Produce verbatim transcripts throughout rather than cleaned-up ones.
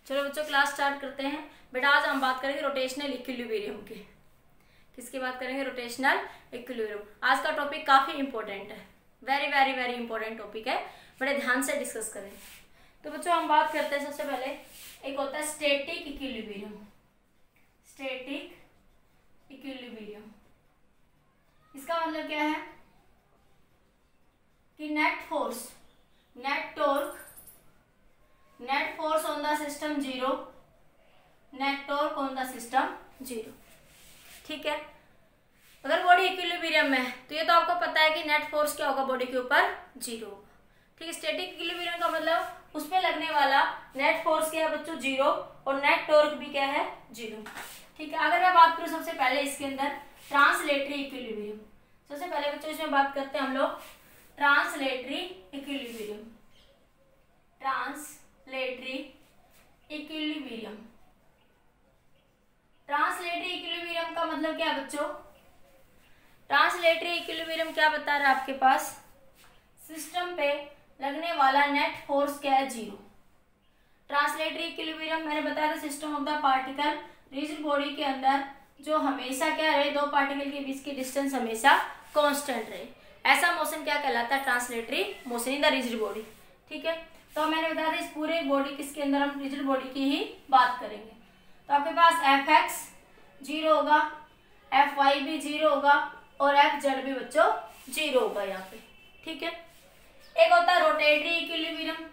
चलो बच्चों class start करते हैं। बेटा आज हम बात करेंगे रोटेशनल इक्विलिब्रियम की। किसकी बात करेंगे? Rotational equilibrium. आज का टॉपिक काफी इंपॉर्टेंट है, very very very important topic है, बड़े ध्यान से डिस्कस करें। तो बच्चों हम बात करते हैं सबसे पहले, एक होता है स्टैटिक इक्विलिब्रियम। स्टैटिक इक्विलिब्रियम इसका मतलब क्या है कि net force, net torque, net force on the system zero, net torque on the system zero. ठीक है, अगर बॉडी इक्विलिब्रियम में है तो ये तो आपको पता है कि नेट फोर्स क्या होगा बॉडी के ऊपर? जीरो होगा। ठीक है, स्टैटिक इक्विलिब्रियम का मतलब उस पर लगने वाला नेट फोर्स क्या है बच्चों? जीरो, और नेट टॉर्क भी क्या है? जीरो। ठीक है, अगर मैं बात करूं सबसे पहले इसके अंदर ट्रांसलेटरी इक्विलिब्रियम, सबसे पहले बच्चों इसमें बात करते हैं हम लोग translatory equilibrium. Translatory equilibrium translatory equilibrium का मतलब क्या है बच्चों? ट्रांसलेटरी इक्विलिब्रियम क्या बता रहा है आपके पास? सिस्टम पे लगने वाला नेट फोर्स क्या है? जीरो। ट्रांसलेटरी इक्विलिब्रियम मैंने बताया था system of the particle, rigid body के अंदर जो हमेशा क्या रहे, दो पार्टिकल के बीच की डिस्टेंस हमेशा कांस्टेंट रहे, ऐसा मोशन क्या कहलाता है? Translatory motion in the rigid body. ठीक है, तो मैंने बताया था इस पूरे बॉडी किसके अंदर हम रिजिड बॉडी की ही बात करेंगे। तो आपके पास एफ एक्स जीरो होगा, एफ वाई भी जीरो होगा, और एफ जेड भी बच्चों जीरो होगा यहाँ पे। ठीक है, एक होता है rotatory equilibrium.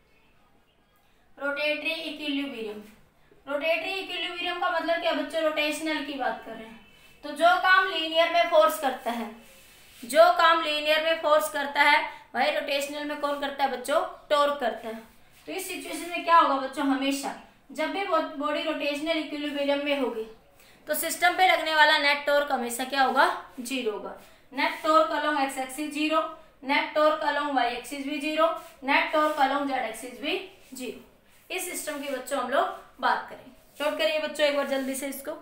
Rotatory equilibrium rotatory equilibrium का मतलब क्या बच्चों? रोटेशनल की बात कर रहे हैं। तो जो काम लीनियर में फोर्स करता है, जो काम लीनियर में फोर्स करता है वही रोटेशनल में कौन करता है बच्चों? टॉर्क करता है। तो इस सिचुएशन में क्या होगा बच्चों? हमेशा जब भी बॉडी रोटेशनल इक्विलिब्रियम में होगी तो सिस्टम पे लगने वाला नेट टॉर्क हमेशा क्या होगा? जीरो होगा। Net torque along X axis zero, net torque along Y axis भी zero, net torque along Z axis भी जीरो। इस सिस्टम की बच्चों हम लोग बात करें। नोट करिए बच्चों एक बार जल्दी से इसको।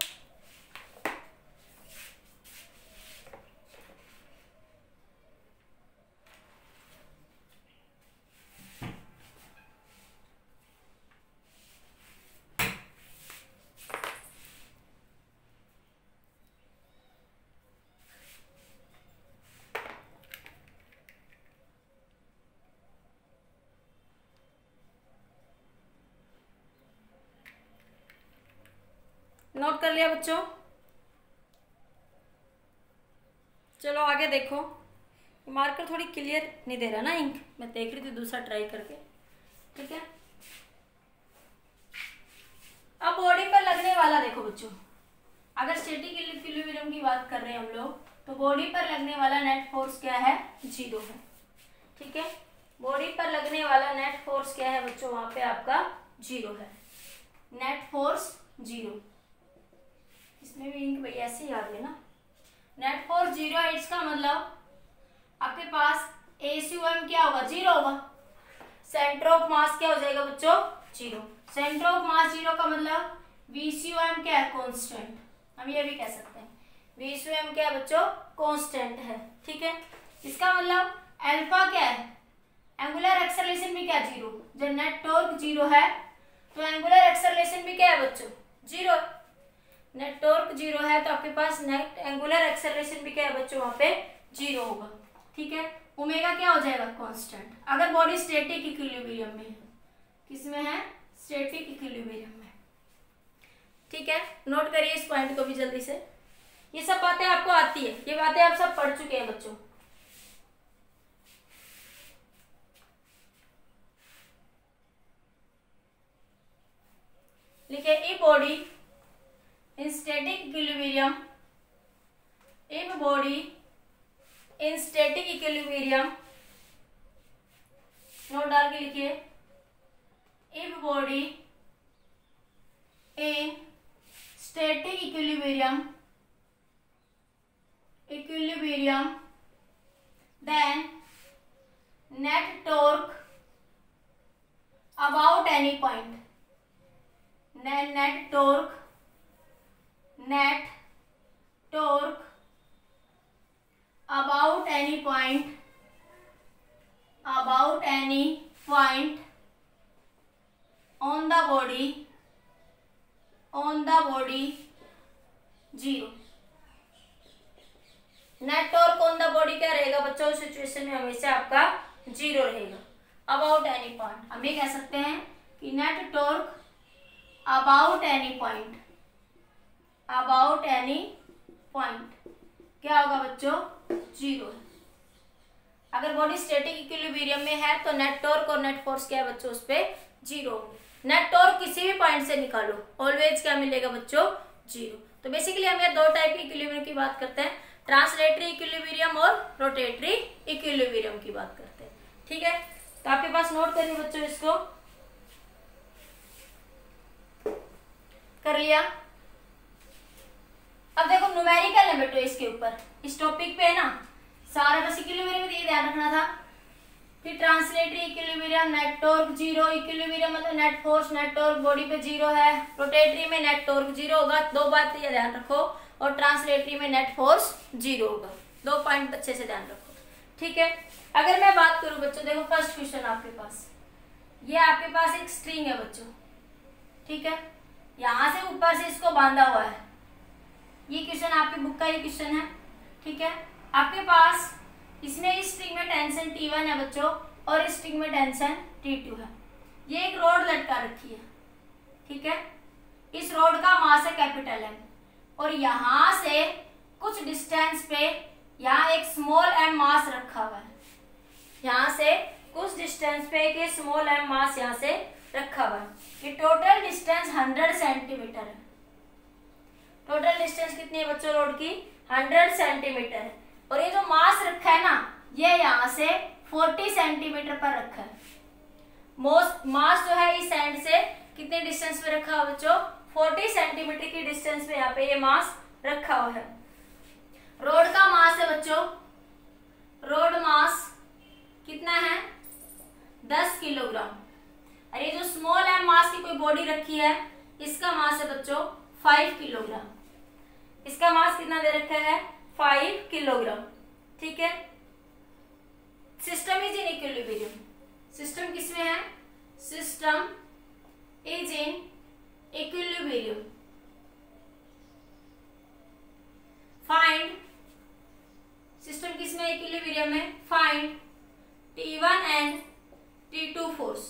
नोट कर लिया बच्चों? चलो आगे देखो, मार्कर थोड़ी क्लियर नहीं दे रहा ना इंक, मैं देख रही थी दूसरा ट्राई करके। ठीक है, अब बॉडी पर लगने वाला देखो बच्चों, अगर स्टैटिक इक्विलिब्रियम की बात कर रहे हैं हम लोग तो बॉडी पर लगने वाला नेट फोर्स क्या है? जीरो है। ठीक है, बॉडी पर लगने वाला नेट फोर्स क्या है बच्चों? वहां पे आपका जीरो है, नेट फोर्स जीरो। इसमें भी इंक भैया ऐसे ही आ रही है ना। नेट फोर्स जीरो है, इसका मतलब आपके पास एसीओएम क्या होगा? जीरो होगा। सेंटर ऑफ मास क्या हो जाएगा बच्चों? Zero. Centre of mass zero का मतलब वीसीओएम क्या है? कांस्टेंट। हम ये भी कह सकते हैं वीसीओएम क्या है बच्चों? कांस्टेंट है। ठीक है, इसका मतलब अल्फा क्या है? एंगुलर एक्सेलरेशन भी क्या? जीरो। जब नेट टॉर्क जीरो है तो एंगुलर एक्सेलरेशन भी क्या है बच्चों? जीरो। नेट टॉर्क जीरो है तो आपके पास नेट एंगुलर एक्सेलरेशन भी क्या है बच्चों? वहां पे जीरो होगा। ठीक है, ओमेगा क्या हो जाएगा? कांस्टेंट। अगर बॉडी स्टैटिक इक्विलिब्रियम में है, किसमें है? स्टैटिक इक्विलिब्रियम में। ठीक है, नोट करिए इस पॉइंट को भी जल्दी से। ये सब बातें आपको आती है, ये बातें आप सब पढ़ चुके हैं बच्चों। लिखिए A body in static equilibrium, if body in static equilibrium, note डाल के लिखिए if body in static equilibrium equilibrium then net torque about any point, net net torque net torque about any point about any point on the body on the body zero. Net torque on the body क्या रहेगा बच्चों, उस situation में हमेशा आपका zero रहेगा। About any point हम ये कह सकते हैं कि net torque about any point about any point क्या होगा बच्चों, जीरो है। अगर बॉडी स्टैटिक इक्विलिब्रियम में है तो नेट टॉर्क और नेट फोर्स क्या है बच्चों, उस पे जीरो होंगे। नेट टॉर्क किसी भी पॉइंट से निकालो ऑलवेज क्या मिलेगा बच्चों, जीरो। तो बेसिकली हम ये दो टाइप के इक्विलिब्रियम की बात करते हैं, ट्रांसलेटरी इक्विलिब्रियम और रोटेटरी इक्विलिब्रियम की बात करते हैं। ठीक है, तो आपके पास नोट करिए बच्चों, इसको कर लिया। अब देखो न्यूमेरिकल है बेटो, इसके ऊपर इस टॉपिक पे है ना सारा, बस इक्विलिब्रियम में ध्यान रखना था। फिर translatory equilibrium, net torque zero, equilibrium मतलब net force net torque body पे जीरो है, रोटेटरी में नेट टॉर्क जीरो होगा, दो बात ये ध्यान रखो, और ट्रांसलेटरी में नेट फोर्स जीरो होगा। दो पॉइंट अच्छे से ध्यान रखो। ठीक है, अगर मैं बात करूं बच्चों, देखो फर्स्ट क्वेश्चन आपके पास, ये आपके पास एक स्ट्रिंग है बच्चों। ठीक है, यहां से ऊपर से इसको बांधा हुआ है, ये क्वेश्चन आपकी बुक का ये क्वेश्चन है। ठीक है, आपके पास इसमें इस स्ट्रिंग में टेंशन टी वन है बच्चों, और इस स्ट्रिंग में टेंशन टी टू है। ये एक रॉड लटका रखी है। ठीक है, इस रॉड का मास है कैपिटल एम, और यहां से कुछ डिस्टेंस पे यहाँ एक स्मॉल एम मास रखा हुआ है। यहाँ से कुछ डिस्टेंस पे एक स्मॉल एम मास यहाँ से रखा हुआ है। ये टोटल डिस्टेंस हंड्रेड सेंटीमीटर है। टोटल डिस्टेंस कितनी है बच्चों रोड की, हंड्रेड सेंटीमीटर है। और ये जो मास रखा है ना, ये यहाँ से फोर्टी सेंटीमीटर पर रखा है। मोस्ट मास जो है इस एंड से कितने डिस्टेंस पे रखा हुआ बच्चों, फोर्टी सेंटीमीटर की डिस्टेंस पे यहाँ पे ये मास रखा हुआ है। रोड का मास है बच्चों, रोड मास कितना है, दस किलोग्राम। और ये जो स्मॉल एम मास की कोई बॉडी रखी है, इसका मास है बच्चों फाइव किलोग्राम। इसका मास कितना दे रखा है, फाइव किलोग्राम। ठीक है, system is in equilibrium. System किसमें है, system is in equilibrium. Find, system किसमें इक्विलिब्रियम में, find T one and T two force.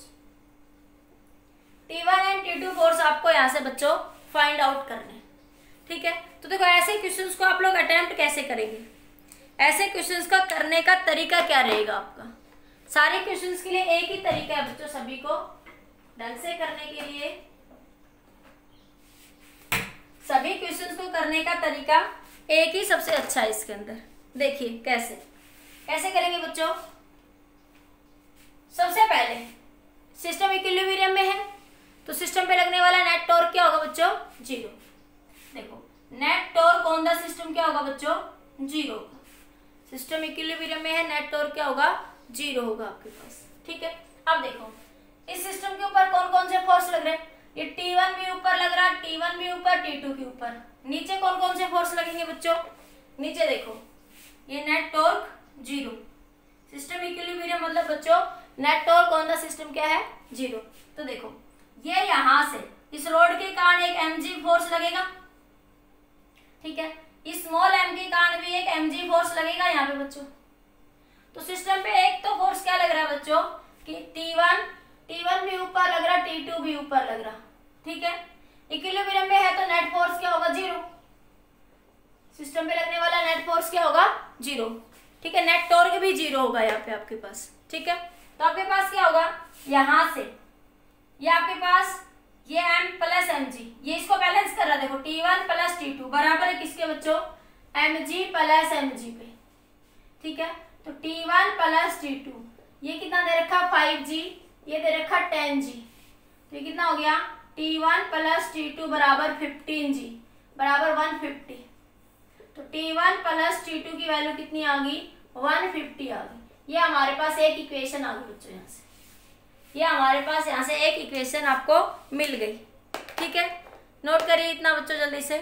T one and T two force आपको यहां से बच्चों फाइंड आउट करने। ठीक है, तो देखो ऐसे क्वेश्चंस को आप लोग अटेम्प्ट कैसे करेंगे, ऐसे क्वेश्चंस का करने का तरीका क्या रहेगा आपका। सारे क्वेश्चंस के लिए एक ही तरीका है बच्चों, सभी को ढंग से करने के लिए सभी क्वेश्चंस को करने का तरीका एक ही सबसे अच्छा है इसके अंदर। देखिए कैसे कैसे करेंगे बच्चों। सबसे पहले सिस्टम इक्विलिब्रियम में है, तो सिस्टम पे लगने वाला नेट टॉर्क क्या होगा बच्चों, जीरो। देखो net torque on the system क्या होगा बच्चों, जीरो होगा। सिस्टम इक्विलिब्रियम में है, नेट टॉर्क क्या होगा, जीरो होगा आपके पास। ठीक है, अब देखो इस सिस्टम के ऊपर कौन कौन से फोर्स लग रहे हैं, ये टी वन भी ऊपर लग रहा है, टी वन भी ऊपर, टी टू के ऊपर। नीचे कौन कौन से फोर्स लगेंगे बच्चों, नीचे देखो ये net torque zero. System equilibrium मतलब बच्चों net torque on the system क्या है, जीरो। तो देखो ये यहां से इस रोड के कारण एक एमजी फोर्स लगेगा। ठीक है, इस स्मॉल एम के कारण भी एक एमजी फोर्स लगेगा यहाँ पे बच्चों। तो सिस्टम पे एक तो फोर्स क्या लग रहा है बच्चों कि टी वन टी वन भी ऊपर लग रहा, टी टू भी ऊपर लग रहा। ठीक है, इक्विलिब्रियम में है तो नेट फोर्स क्या होगा, जीरो। सिस्टम पे लगने वाला नेट फोर्स क्या होगा, जीरो। ठीक है, नेट टॉर्क भी जीरो होगा यहाँ पे आपके पास। ठीक है, तो आपके पास क्या होगा, यहां से ये आपके पास ये m प्लस एम जी, ये इसको बैलेंस कर रहा है। देखो T one plus T two बराबर है किसके बच्चों, mg प्लस mg पे। ठीक है, तो T one plus T two ये कितना दे रखा, फाइव जी, ये दे रखा टेन जी। तो ये कितना हो गया, T one plus T two बराबर फिफ्टीन जी बराबर वन फिफ्टी। तो T one plus T two की वैल्यू कितनी आ गई, वन फिफ्टी आ गई। ये हमारे पास एक इक्वेशन आ गई बच्चों, यहाँ से ये हमारे पास यहाँ से एक इक्वेशन आपको मिल गई। ठीक है, नोट करिए इतना बच्चों जल्दी से।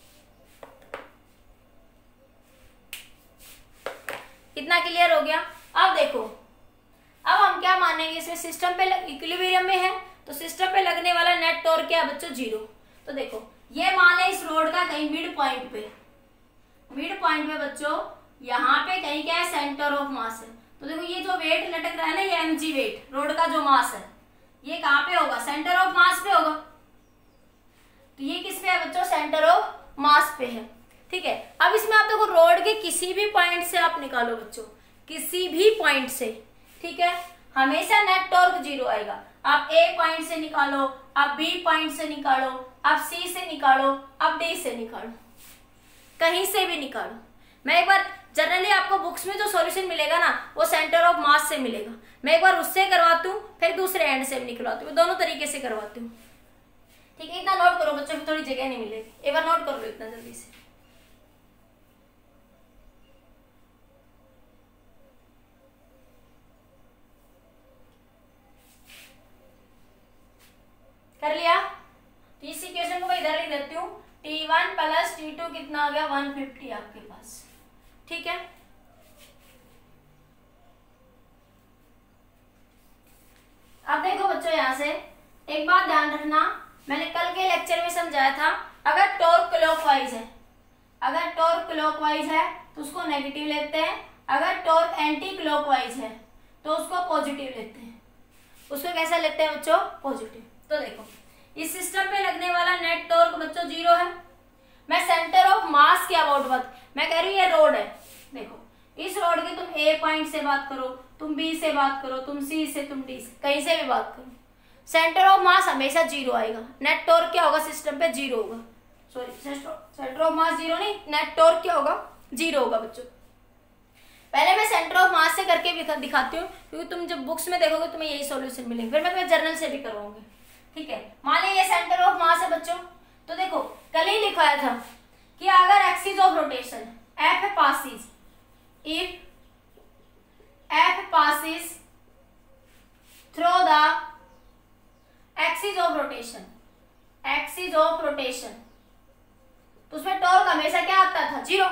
इतना क्लियर हो गया। अब देखो अब हम क्या मानेंगे, इसमें सिस्टम पे इक्विलिब्रियम में है तो सिस्टम पे लगने वाला नेट टॉर्क क्या है बच्चों, जीरो। तो देखो ये मान ले इस रोड का कहीं मिड पॉइंट पे, मिड पॉइंट पे बच्चों यहाँ पे कहीं क्या है, सेंटर ऑफ मास है। तो देखो ये जो वेट लटक रहा है ना, ये एम जी वेट, रोड का जो मास है, ये कहाँ पे होगा, सेंटर ऑफ मास पे होगा। तो ये किस पे है बच्चों, सेंटर ऑफ मास पे है। ठीक है, अब इसमें आप देखो रोड के किसी भी पॉइंट से आप निकालो बच्चों, किसी भी पॉइंट से, ठीक है, हमेशा नेट टॉर्क जीरो आएगा। आप ए पॉइंट से निकालो, आप बी पॉइंट से निकालो, आप सी से निकालो, आप डी से निकालो, कहीं से भी निकालो। मैं एक बार जनरली आपको बुक्स में जो सॉल्यूशन मिलेगा ना, वो सेंटर ऑफ मास से मिलेगा। मैं एक बार उससे करवाती हूँ, फिर दूसरे एंड से भी निकलवाती हूँ, दोनों तरीके से करवाती हूँ। ठीक है, इतना नोट करो बच्चों, फिर थोड़ी जगह नहीं मिलेगी। एक बार नोट कर लो इतना जल्दी से। कर लिया? तो इस इक्वेशन को मैं इधर लिख देती हूँ, T one plus T two कितना आ गया, वन फिफ्टी आपके पास। ठीक है, अब देखो बच्चों यहाँ से एक बात ध्यान रखना, मैंने कल के लेक्चर में समझाया था, अगर टॉर्क क्लॉकवाइज है, अगर टॉर्क क्लॉकवाइज है तो उसको नेगेटिव लेते हैं, अगर टॉर्क एंटी क्लॉकवाइज है तो उसको पॉजिटिव लेते हैं। उसको कैसा लेते हैं बच्चों, पॉजिटिव। तो देखो इस सिस्टम पे लगने वाला नेट टॉर्क बच्चों जीरो है। मैं सेंटर ऑफ मास के अबाउट बात, मैं कह रही हूँ ये रोड है, देखो इस रोड के तुम ए पॉइंट से बात करो, तुम बी से बात करो, तुम सी से, तुम डी से, कहीं से भी बात करो, सेंटर ऑफ मास हमेशा जीरो आएगा। नेट टॉर्क क्या होगा सिस्टम पे, जीरो होगा। Sorry, centre of mass zero नहीं, नेट टॉर्क क्या होगा, जीरो होगा बच्चों। पहले मैं सेंटर ऑफ मास से करके भी दिखाती हूँ, क्योंकि तुम जब बुक्स में देखोगे तुम्हें यही सॉल्यूशन मिलेंगे, फिर मैं तुम्हें जर्नल से भी करवाऊंगी। ठीक है, मान लीजिए ये सेंटर ऑफ मास है बच्चों। तो देखो कल ही लिखाया था कि अगर axis of rotation F passes, if F passes through the axis of rotation, axis of rotation, तो उसमें टॉर्क हमेशा क्या आता था, जीरो।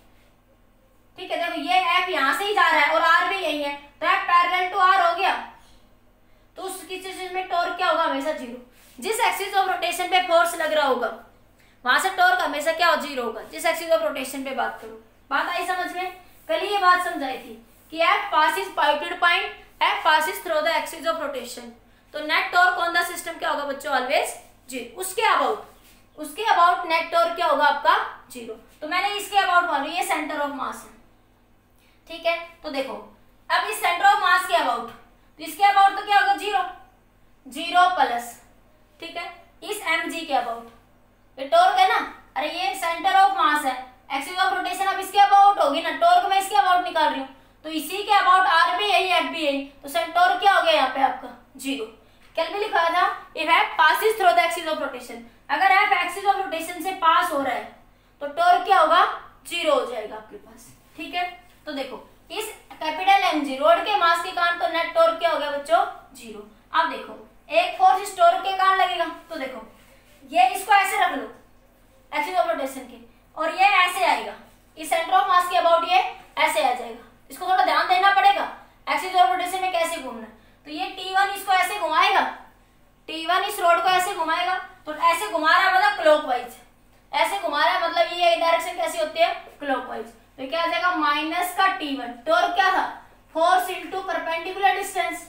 ठीक है, देखो ये एफ यहां से ही जा रहा है और आर भी यही है, तो एफ पैरेलल टू आर हो गया, तो उस चीज में टॉर्क क्या होगा, हमेशा जीरो। जिस एक्सिस ऑफ रोटेशन पे फोर्स लग रहा होगा वहां से टॉर्क हमेशा क्या हो, जीरो होगा, जिस एक्सिस ऑफ रोटेशन पे बात करो। बात आई समझ में? कल ही ये बात समझाई थी कि F passes pointed point, F passes through the axis of rotation, तो net torque on the system क्या होगा बच्चों, ऑलवेज जीरो। उसके अबाउट, उसके अबाउट नेट टॉर्क क्या होगा आपका, जीरो। तो मैंने इसके अबाउट मालूम, ये सेंटर ऑफ मास है। ठीक है, तो देखो अब इस सेंटर ऑफ मास के अबाउट, तो इसके अबाउट तो क्या होगा, जीरो, जीरो प्लस, ठीक है, इस एम जी के अबाउट, ये टॉर्क है ना, अरे ये सेंटर ऑफ मास है, एक्सिस ऑफ रोटेशन अब इसके अबाउट होगी ना, टॉर्क मैं इसके अबाउट निकाल रही हूँ, तो इसी के अबाउट आर भी यही, एफ भी यही, तो सेंटर टॉर्क क्या हो गया यहाँ पे आपका, जीरो। कल भी लिखा था if F passes through the axis of rotation, अगर एफ एक्सिस ऑफ रोटेशन से पास हो रहा है तो टॉर्क क्या होगा, जीरो हो जाएगा आपके पास। ठीक है, तो देखो इस कैपिटल एम जी रोड के मास के कारण तो नेट टॉर्क क्या हो गया बच्चों, जीरो। अब देखो एक फोर्स इस टॉर्क के कारण लगेगा, तो देखो ये इसको ऐसे रख लो एक्सिस ऑफ रोटेशन के, और ये ऐसे आएगा, इस सेंटर ऑफ मास के अबाउट ये ऐसे आ जाएगा। इसको थोड़ा ध्यान देना पड़ेगा एक्सिस ऑफ रोटेशन में कैसे घूमना। तो ये टी वन इसको ऐसे घुमाएगा, टी वन इस रोड को ऐसे घुमाएगा, तो ऐसे घुमा रहा है मतलब क्लॉकवाइज, ऐसे घुमा रहा है मतलब ये डायरेक्शन कैसी होती है, क्लॉकवाइज। तो क्या आ जाएगा, माइनस का टी वन, टॉर्क क्या था, फोर्स इंटू परपेंडिकुलर डिस्टेंस,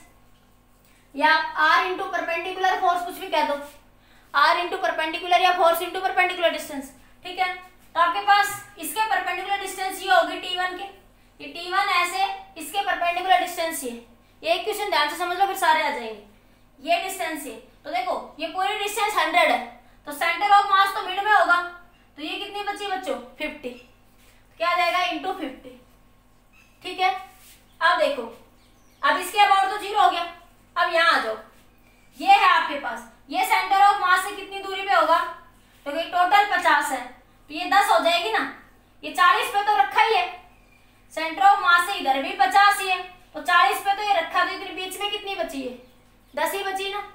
या आर इंटू परपेंडिकुलर फोर्स, कुछ भी कह दो, आर इंटू परपेंडिकुलर या फोर्स इंटू परपेंडिकुलर डिस्टेंस। ठीक है, तो आपके पास इसके परपेंडिकुलर डिस्टेंस ये होगी टी वन के, ये टी वन ऐसे, इसके परपेंडिकुलर डिस्टेंस ये, ये क्वेश्चन ध्यान से समझ लो फिर सारे आ जाएंगे। ये डिस्टेंस ये, तो देखो ये पूरी डिस्टेंस हंड्रेड है, तो सेंटर ऑफ मास तो मिड में होगा, तो ये कितनी बची बच्चों, फिफ्टी, क्या आ जाएगा, इंटू फिफ्टी। ठीक है, अब देखो अब इसके अबाउट तो जीरो हो गया, अब यहाँ आ जाओ, ये है आपके पास, ये सेंटर ऑफ मास से कितनी दूरी पे होगा, तो ये टोटल पचास है, तो ये दस हो जाएगी ना, ये चालीस पे तो रखा ही है, सेंटर ऑफ मास से इधर भी पचास ही है, तो चालीस पे तो ये रखा, तो इधर बीच में कितनी बची है, दस ही बची ना।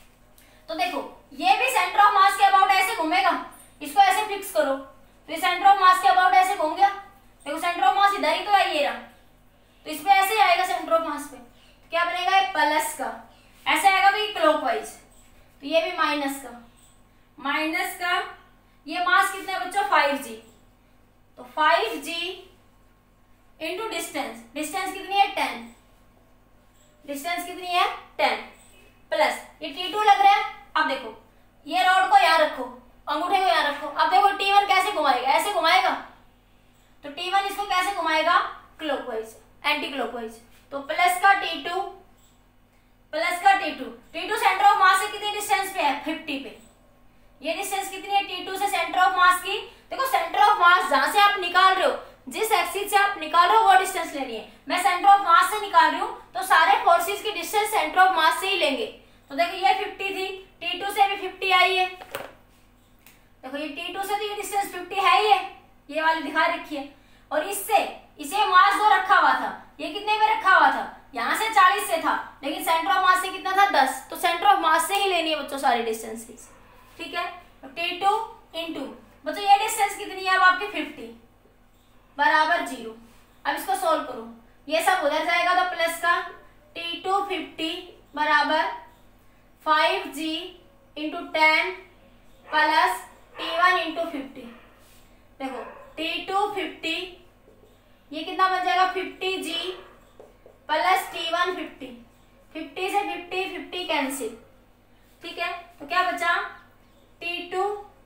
तो देखो ये भी सेंटर ऑफ मास के अबाउट ऐसे घूमेगा, इसको ऐसे फिक्स करो, तो ये सेंटर ऑफ मास के अबाउट ऐसे घूम गया, देखो सेंटर ऑफ मास इधर ही तो है, ये रहा, तो इसमें ऐसे आएगा सेंटर ऑफ मास पे, तो क्या बनेगा, प्लस का ऐसे आएगा तो ये क्लॉकवाइज, तो ये भी माइनस का माइनस का ये मास कितना है बच्चों फाइव जी, तो फाइव जी इंटू डिस्टेंस, डिस्टेंस कितनी है टेन, डिस्टेंस कितनी है टेन प्लस ये टी टू लग रहा है। अब देखो ये रॉड को यहाँ रखो, अंगूठे को यहाँ रखो। अब देखो टी वन कैसे घुमाएगा, ऐसे घुमाएगा, तो टी वन इसको कैसे घुमाएगा क्लॉकवाइज, एंटी क्लॉकवाइज। तो प्लस का टी टू प्लस का T two, T two centre of mass से कितनी डिस्टेंस पे है फिफ्टी पे, ये डिस्टेंस कितनी है टी टू से सेंटर ऑफ मास की। देखो सेंटर ऑफ मास जहां से आप निकाल रहे हो, जिस एक्सिस से आप निकाल रहे हो वो डिस्टेंस लेनी है। मैं सेंटर ऑफ मास से निकाल रही हूँ तो सारे फोर्सेस की डिस्टेंस सेंटर ऑफ मास से ही लेंगे। तो देखो ये फिफ्टी थी, टी टू से भी फिफ्टी आई है, देखो ये टी टू से तो ये डिस्टेंस फिफ्टी है ही है, ये वाली दिखा रखी है। और इससे इसे मास जो रखा हुआ था ये कितने में रखा हुआ था, यहाँ से चालीस से था, लेकिन सेंटर ऑफ मास से कितना था दस, तो सेंटर ऑफ मास से ही लेनी है बच्चों सारी डिस्टेंस। ठीक है, तो टी टू इंटू बच्चों ये डिस्टेंस कितनी है अब आपकी फिफ्टी बराबर जीरो। अब इसको सोल्व करो, ये सब उधर जाएगा तो प्लस का टी टू फिफ्टी बराबर फाइव जी into ten plus T one into fifty. देखो टी टू फिफ्टी ये कितना बन जाएगा fifty G plus T one fifty, fifty से फिफ्टी फिफ्टी कैंसिल। ठीक है, तो क्या बचा टी टू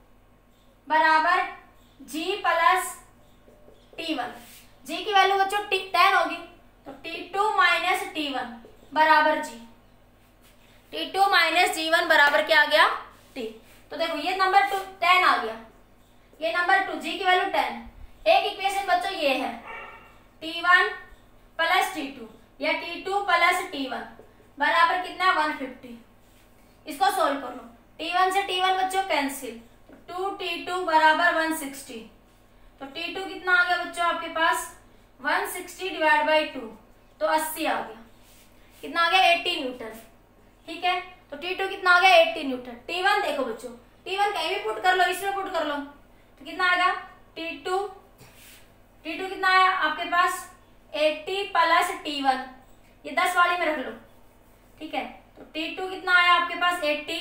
बराबर G plus T one, G की वैल्यू बच्चों टेन होगी, तो T two minus T one बराबर G, T two minus G one बराबर क्या आ गया टी। तो देखो ये नंबर टू टेन आ गया, ये नंबर टू, जी की वैल्यू टेन। एक इक्वेशन बच्चों ये है T one plus T two या T two plus T one बराबर कितना वन फिफ्टी। इसको सोल्व कर लो, टी वन से टी वन बच्चों कैंसिल, टू टी टू बराबर वन सिक्सटी। तो टी टू कितना आ गया बच्चों आपके पास one sixty divide by two, तो अस्सी आ गया, कितना आ गया एट्टी न्यूटन। ठीक है, तो टी टू कितना आ गया एट्टी न्यूटन। टी वन देखो बच्चों, टी वन कहीं भी पुट कर लो, इसमें पुट कर लो, तो कितना आएगा टी टू, टी टू कितना आया आपके पास एट्टी प्लस टी वन, ये दस वाली में रख लो। ठीक है, तो टी टू कितना आया आपके पास एट्टी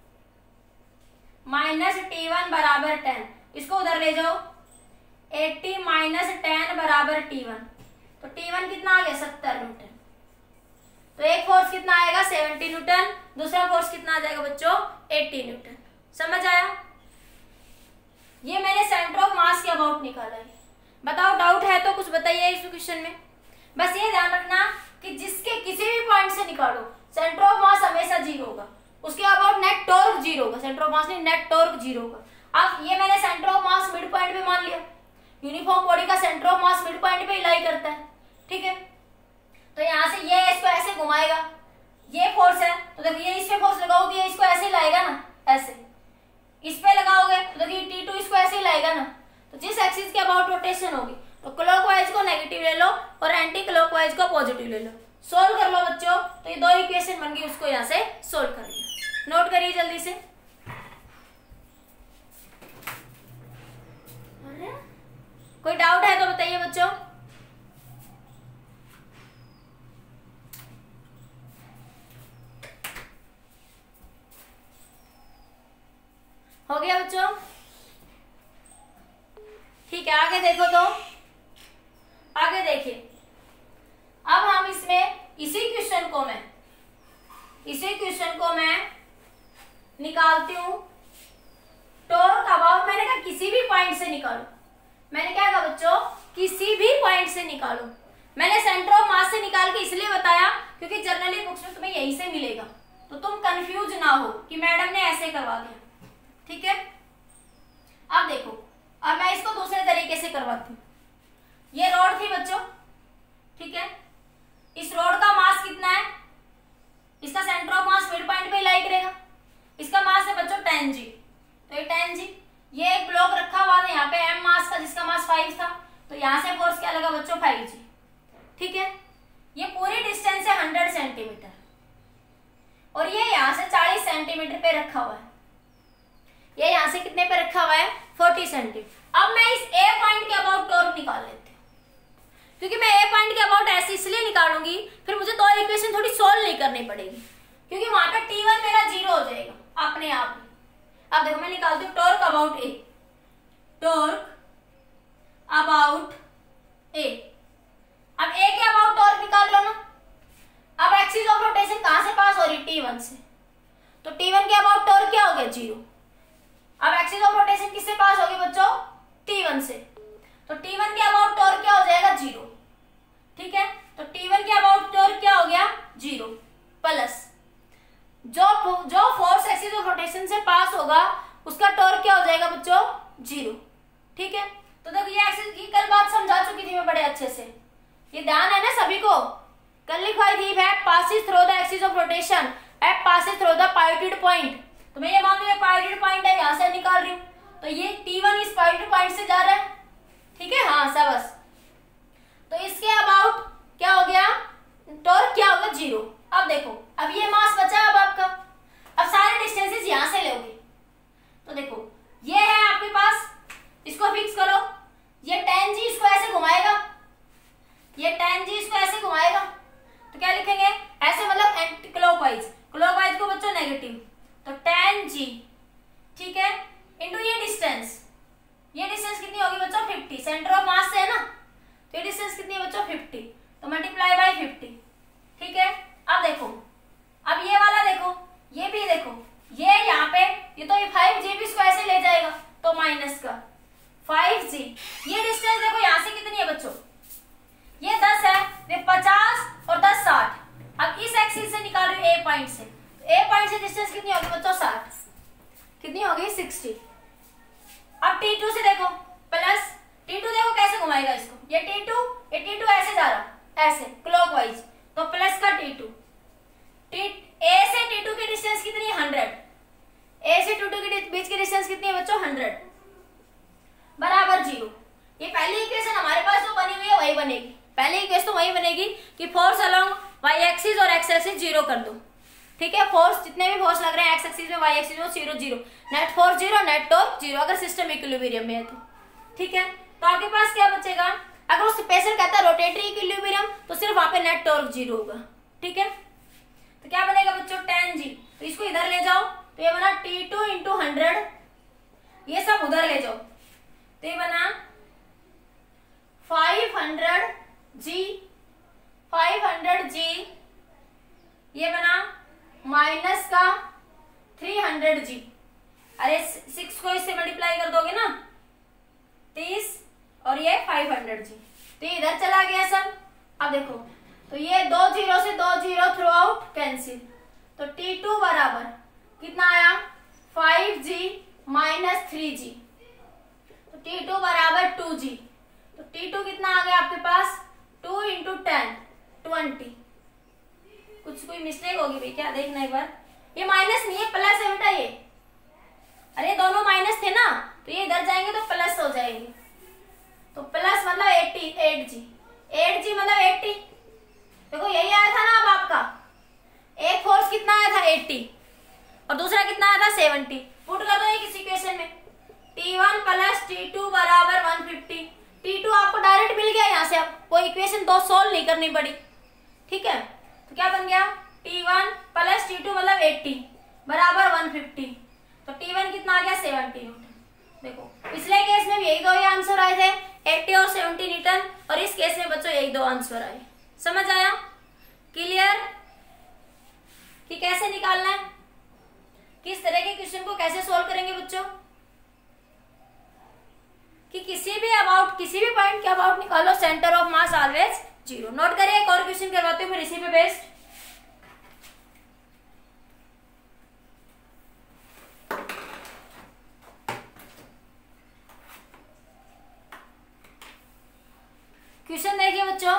माइनस टी वन बराबर टेन, इसको उधर ले जाओ, एट्टी माइनस टेन बराबर टी वन, तो टी वन कितना आ गया सत्तर न्यूटन। तो एक फोर्स कितना आएगा सेवेंटी न्यूटन, दूसरा फोर्स कितना आ जाएगा बच्चों एट्टी न्यूटन। समझ आया, ये मैंने सेंटर ऑफ मास के अबाउट निकाला है। बताओ डाउट है तो कुछ बताइए इस क्वेश्चन में। बस ये ध्यान रखना कि जिसके किसी भी पॉइंट से निकालो सेंटर ऑफ मास हमेशा जीरो होगा, उसके अबाउट नेट टॉर्क जीरो होगा, सेंटर ऑफ मास नहीं नेट टॉर्क जीरो होगा। अब ये मैंने centre of mass mid point पे मान लिया, यूनिफॉर्म बॉडी का centre of mass mid point पे लाई करता है। ठीक है, तो यहाँ से ये इसको ऐसे घुमाएगा, ये फोर्स है, तो देखो ये इस पे फोर्स लगाओगे ये इसको ऐसे ही लाएगा ना, ऐसे इस पे लगाओगे तो देखिए टी टू इसको ऐसे ही लाएगा ना। तो जिस एक्सिस के अबाउट रोटेशन होगी तो क्लॉकवाइज को नेगेटिव ले लो और एंटी क्लॉकवाइज को पॉजिटिव ले लो। सोल्व कर लो बच्चों, तो ये दो इक्वेशन बन गई, उसको यहाँ से सोल्व कर लिया। नोट करिए जल्दी से। कोई डाउट है तो बताइए बच्चों। हो गया बच्चों, ठीक है, आगे देखो तो आगे देखिए। अब हम इसमें इसी क्वेश्चन को मैं इसी क्वेश्चन को मैं निकालती हूं टॉर्क अबाउट। मैंने कहा किसी भी पॉइंट से निकालो, मैंने क्या कहा बच्चों किसी भी पॉइंट से निकालो। मैंने सेंटर ऑफ मास से निकाल के इसलिए बताया क्योंकि जनरली बुक्स में तुम्हें यही से मिलेगा, तो तुम कंफ्यूज ना हो कि मैडम ने ऐसे करवा दिया। ठीक है, अब देखो, अब मैं इसको दूसरे तरीके से करवाती हूँ। ये रॉड थी बच्चों, ठीक है, इस रॉड का मास कितना है, इसका centre of mass mid point पे लाई करेगा, इसका मास है बच्चों टेन जी, तो ये टेन जी। ये एक ब्लॉक रखा हुआ था यहाँ पे एम मास का जिसका मास फाइव था, तो यहाँ से फोर्स क्या लगा बच्चों फाइव जी। ठीक है, ये पूरी डिस्टेंस है हंड्रेड सेंटीमीटर और ये यहाँ से चालीस सेंटीमीटर पे रखा हुआ है, ये यहाँ से कितने पे रखा हुआ है फोर्टी सेंटीमीटर। अब मैं इस ए पॉइंट के अबाउट टॉर्क निकाल लेती हूँ, क्योंकि मैं ए पॉइंट के अबाउट ऐसे इसलिए निकालूंगी फिर मुझे दो इक्वेशन थोड़ी सोल्व नहीं करनी पड़ेगी, क्योंकि वहां पे टी वन मेरा जीरो हो जाएगा। अपने आप ही। अब देखो मैं निकालती हूँ torque about A, torque about A. अब ए के अबाउट टॉर्क निकाल लो ना। अब एक्सिस ऑफ रोटेशन कहां से पास हो रही है, टी वन से, तो टी वन के अबाउट टॉर्क क्या हो गया, जीरो। अब एक्सिस ऑफ रोटेशन किससे पास होगी बच्चों, टी वन से, तो टी वन के अबाउट टॉर्क क्या हो जाएगा, जीरो। ठीक है, तो टी वन के अबाउट टॉर्क क्या हो गया, जीरो, प्लस जो जो फोर्स एक्सिस ऑफ रोटेशन से पास होगा उसका टॉर्क क्या हो जाएगा बच्चों, जीरो। ठीक है, तो देखो ये एक्सिस की कल बात समझा चुकी थी मैं बड़े अच्छे से, ये ध्यान है ना सभी को। कल लिखवाई थी F passes through the axis of rotation, F passes through the pivoted point. तो मैं ये मान लो पायोटेड पॉइंट है, यहां से निकाल रही हूँ, तो ये टी वन इस पायोटेड पॉइंट से जा रहा है। ठीक है, हाँ सब बस, तो इसके अबाउट क्या हो गया, टॉर्क क्या होगा, जीरो। अब देखो अब ये मास बचा अब आपका, अब सारे डिस्टेंसेस यहां से लोगे, तो देखो ये है आपके पास, इसको फिक्स करो, ये टेन जी इसको ऐसे घुमाएगा, ये टेन जी इसको ऐसे घुमाएगा, तो क्या लिखेंगे ऐसे, मतलब एंटी क्लॉकवाइज, क्लॉकवाइज को बच्चों नेगेटिव, तो टेन जी, ठीक है, इंटू ये डिस्टेंस, ये डिस्टेंस कितनी होगी बच्चों, फिफ्टी, सेंटर ऑफ मास से है ना, तो ये डिस्टेंस कितनी है बच्चों, फिफ्टी, तो मल्टीप्लाई बाय फिफ्टी। ठीक है, अब देखो, अब ये वाला देखो, ये भी देखो, ये यहाँ पे ये तो ये फाइव जी भी इसको ऐसे ले जाएगा, तो माइनस का फाइव जी, ये डिस्टेंस देखो यहाँ से कितनी है बच्चों, ये दस है, ये पचास और दस साठ। अब इस एक्सिस से निकाल रही हूँ ए पॉइंट से, ए पॉइंट से डिस्टेंस कितनी होगी बच्चों, साठ, कितनी होगी, सिक्सटी। अब टी टू से देखो, प्लस टी टू देखो कैसे घुमाएगा इसको, ये टी टू, ये टी टू ऐसे जा रहा, ऐसे क्लॉकवाइज, तो प्लस का टी टू, टी ए से टी टू की डिस्टेंस कितनी है, हंड्रेड, ए से टी टू के बीच की डिस्टेंस कितनी है बच्चों, हंड्रेड, बराबर जीरो। ये पहली इक्वेशन हमारे पास जो बनी हुई है वही बनेगी, पहली इक्वेशन तो वही बनेगी कि फोर्स अलोंग वाई एक्सिस और एक्स एक्सिस जीरो कर दो। ठीक है, फोर्स जितने भी फोर्स लग रहे हैं एक्स एक्सिस में, वाई एक्सिस में, zero zero, net force zero, net torque zero, अगर सिस्टम इक्विलिब्रियम में है तो। ठीक है, तो आपके पास क्या बचेगा, अगर उस स्पेशल कहता है रोटेटरी इक्विलिब्रियम, तो सिर्फ वहां पे नेट टॉर्क जीरो होगा। ठीक है, तो क्या बनेगा बच्चों, टेन जी, तो इसको इधर ले जाओ, तो ये बना टी टू इंटू हंड्रेड, ये सब उधर ले जाओ, तो ये बना five hundred g, five hundred g, ये बना माइनस का थ्री हंड्रेड जी, अरे सिक्स को इससे मल्टीप्लाई कर दोगे ना, तीस, और ये फाइव हंड्रेड जी, तो ये इधर चला गया सब। अब देखो, तो ये दो जीरो से दो जीरो थ्रू आउट कैंसिल, तो टी टू बराबर कितना आया, five g minus three g, तो टी टू बराबर टू जी, तो टी टू कितना आ गया आपके पास, टू इंटू टेन, ट्वेंटी। कुछ कोई मिस्टेक होगी भाई क्या, देखना एक बार, ये माइनस नहीं है प्लस है बेटा, ये अरे दोनों माइनस थे ना, तो ये इधर जाएंगे तो प्लस हो जाएंगे, तो प्लस मतलब eighty, eight g, eight g मतलब एट्टी। देखो यही आया था ना अब आपका, एक फोर्स कितना आया था, एट्टी, और दूसरा कितना आया था, सेवेंटी। पुट कर दो ये किसी इक्वेशन में, T one plus T two बराबर वन फिफ्टी, टी टू आपको डायरेक्ट मिल गया यहाँ से, अब कोई इक्वेशन दो सोल्व नहीं करनी पड़ी। ठीक है, तो क्या बन गया, T one plus T two मतलब एट्टी बराबर वन फिफ्टी, तो टी वन कितना आ गया, सेवेंटी न्यूटन। देखो पिछले केस में भी यही दो ही आंसर आए थे, एट्टी और सेवेंटी न्यूटन, और इस केस में बच्चों यही दो आंसर आए। समझ आया, क्लियर कि कैसे निकालना है, किस तरह के क्वेश्चन को कैसे सोल्व करेंगे बच्चों, कि किसी भी अबाउट किसी भी पॉइंट के अबाउट निकालो, centre of mass always zero. Note करिए, एक और क्वेश्चन करवाते हूँ फिर इसी पे बेस्ड। क्वेश्चन देखिए बच्चों,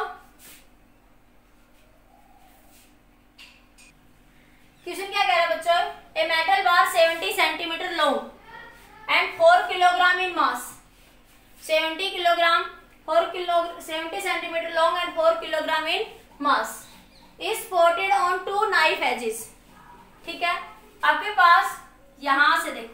क्वेश्चन क्या कह रहा है बच्चों, a metal bar seventy centimetre long and four kilogram in mass, seventy kilogram, four kilo seventy centimetre long and four kilogram in mass is supported on two knife edges. ठीक है, आपके पास यहां से देखो,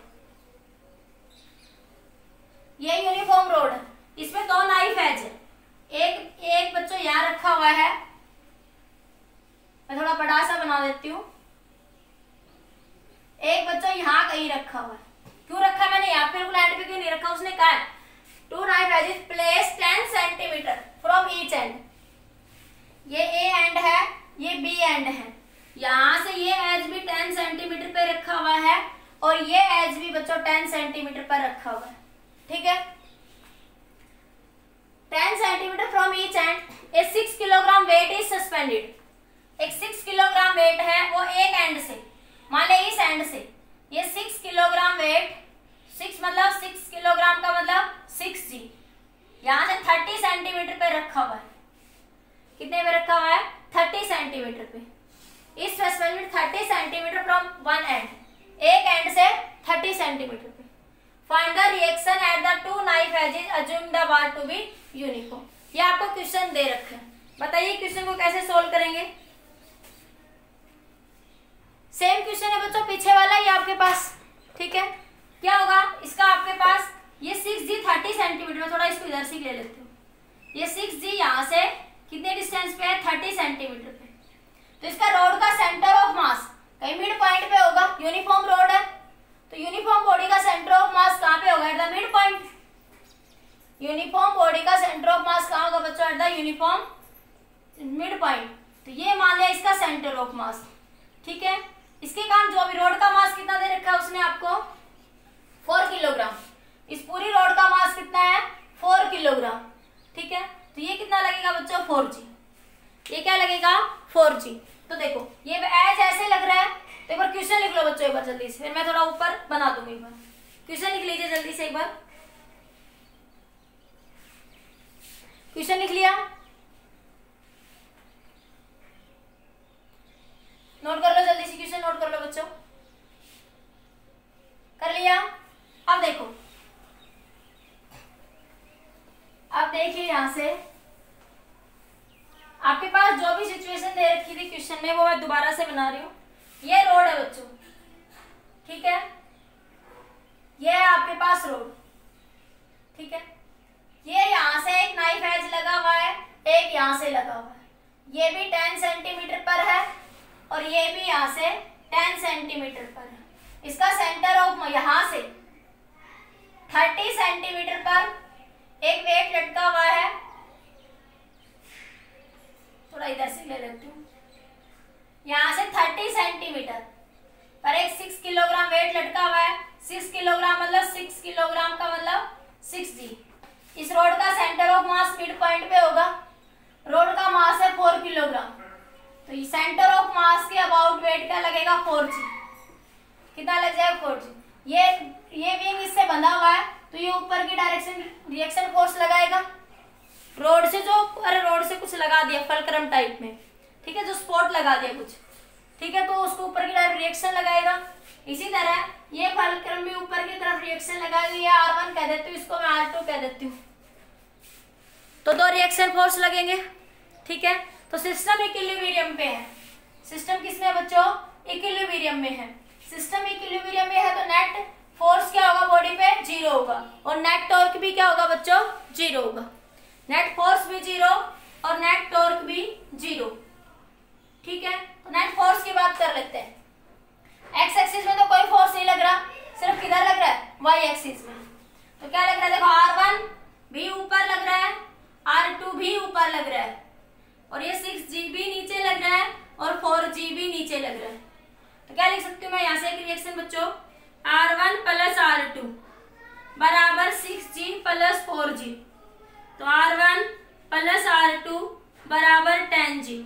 ये यूनिफॉर्म रोड है, इसमें दो नाइफ एज है, एक एक बच्चों यहाँ रखा हुआ है, मैं थोड़ा बड़ा सा बना देती हूँ, एक बच्चों यहाँ कहीं रखा हुआ है। क्यों रखा है मैंने यहाँ पे, बिल्कुल एंड पे क्यों नहीं रखा? उसने कहा है two knife edges placed ten centimetre from each end. ये ए एंड है, ये बी एंड है, यहाँ से ये एज भी टेन सेंटीमीटर पे रखा हुआ है और ये एज भी बच्चों टेन सेंटीमीटर पर रखा हुआ है। ठीक है, ten centimetre from each end a six kilogram weight is suspended. एक सिक्स किलोग्राम वेट है वो एक एंड से, मान ले इस एंड से ये सिक्स किलोग्राम वेट, सिक्स मतलब सिक्स किलोग्राम का मतलब सिक्स जी, यहाँ से थर्टी सेंटीमीटर पे रखा हुआ है। कितने पे रखा हुआ है? थर्टी सेंटीमीटर पे। इस suspended thirty centimetre from one end, एक एंड से थर्टी सेंटीमीटर पे। Find the reaction at the two knife edges, assume the bar to be uniform. ये आपको क्वेश्चन दे रखे हैं, बताइए क्वेश्चन को कैसे सोल्व करेंगे। सेम क्वेश्चन है बच्चों पीछे वाला ही आपके पास। ठीक है, क्या होगा इसका आपके पास, ये सिक्स जी थर्टी सेंटीमीटर में, थोड़ा इसको इधर से ले लेती हूँ। ये सिक्स जी यहाँ से कितने डिस्टेंस पे है? थर्टी सेंटीमीटर पे। तो इसका रोड का सेंटर ऑफ मास कहीं मिड पॉइंट पे होगा, यूनिफॉर्म रोड है तो यूनिफॉर्म बॉडी का सेंटर ऑफ मास कहाँ पे होगा? At the mid point. Uniform body का सेंटर ऑफ मास कहाँ होगा बच्चों? At the uniform mid point. तो ये मान लिया इसका सेंटर ऑफ मास। ठीक है, इसके कारण जो अभी रोड का मास कितना दे रखा है उसने आपको? Four kilogram. इस पूरी रोड का मास कितना है? Four kilogram. ठीक है, तो ये कितना लगेगा बच्चों? Four g. ये क्या लगेगा? Four g. तो देखो ये एज ऐसे लग रहा है, तो एक बार क्वेश्चन लिख लो बच्चों एक बार जल्दी से, फिर मैं थोड़ा ऊपर बना दूंगी। एक बार क्वेश्चन लिख लीजिए जल्दी से, एक बार क्वेश्चन लिख लिया, नोट कर लो जल्दी से, क्वेश्चन नोट कर लो बच्चों। कर लिया? अब देखो, अब देखिए यहां से आपके पास जो भी सिचुएशन दे रखी थी क्वेश्चन में वो मैं दोबारा से बना रही हूँ। ये रोड है बच्चों, ठीक है, ये है आपके पास रोड। ठीक है, ये यहाँ से एक नाइफ एज लगा हुआ है, एक यहाँ से लगा हुआ है, ये भी टेन सेंटीमीटर पर है और ये भी यहाँ से टेन सेंटीमीटर पर है। इसका सेंटर ऑफ यहाँ से थर्टी सेंटीमीटर पर एक वेट लटका हुआ है, थोड़ा इधर से ले लेती हूँ, यहाँ से थर्टी सेंटीमीटर पर एक सिक्स किलोग्राम वेट लटका हुआ है। सिक्स किलोग्राम मतलब सिक्स किलोग्राम का मतलब सिक्स जी। इस रोड का centre of mass mid point पे होगा, रोड का मास है फोर किलोग्राम, तो ये सेंटर ऑफ मास के अबाउट वेट क्या लगेगा? Four g. कितना लग जाएगा? Four g. ये ये विंग इससे बंधा हुआ है तो ये ऊपर की डायरेक्शन रिएक्शन फोर्स लगाएगा, रोड से जो, अरे रोड से कुछ लगा दिया फलक्रम टाइप में, ठीक है, जो स्पॉट लगा दिया कुछ, ठीक है, तो उसको ऊपर की तरफ रिएक्शन लगाएगा। इसी तरह ये फलक्रम भी ऊपर की तरफ रिएक्शन लगाएगी, ये आर वन कह देती हूँ, इसको मैं आर टू कह देती हूँ, तो दो रिएक्शन फोर्स लगेंगे। ठीक है, तो सिस्टम इक्विलिब्रियम पे है। सिस्टम किसमें है बच्चों? इक्विलिब्रियम में है। सिस्टम इक्विलिब्रियम में है तो नेट फोर्स क्या होगा बॉडी पे? जीरो होगा, और नेट टॉर्क भी क्या होगा बच्चों? जीरो होगा। नेट फोर्स भी जीरो और नेट टॉर्क भी जीरो। ठीक है, तो नेट फोर्स की बात कर लेते हैं। एक्स एक्सिस में तो कोई फोर्स नहीं लग रहा, सिर्फ किधर लग रहा है? वाई एक्सिस में। तो क्या लग रहा है? देखो आर वन भी ऊपर लग रहा है, आर टू भी ऊपर लग रहा है, और ये सिक्स जी भी नीचे लग रहा है और फोर जी भी नीचे लग रहा है। तो क्या लिख सकती हूँ मैं यहाँ से एक रिएक्शन बच्चों? R one plus R two बराबर six g plus four g. तो R one plus R two बराबर ten g.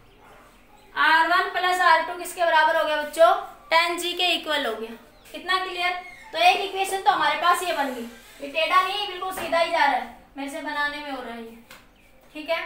R one plus R two किसके बराबर हो गया बच्चों? टेन जी के इक्वल हो गया। कितना क्लियर? तो एक इक्वेशन तो हमारे पास ये बन गई, ये टेढ़ा नहीं, बिल्कुल सीधा ही जा रहा है, मेरे से बनाने में हो रहा है ये। ठीक है,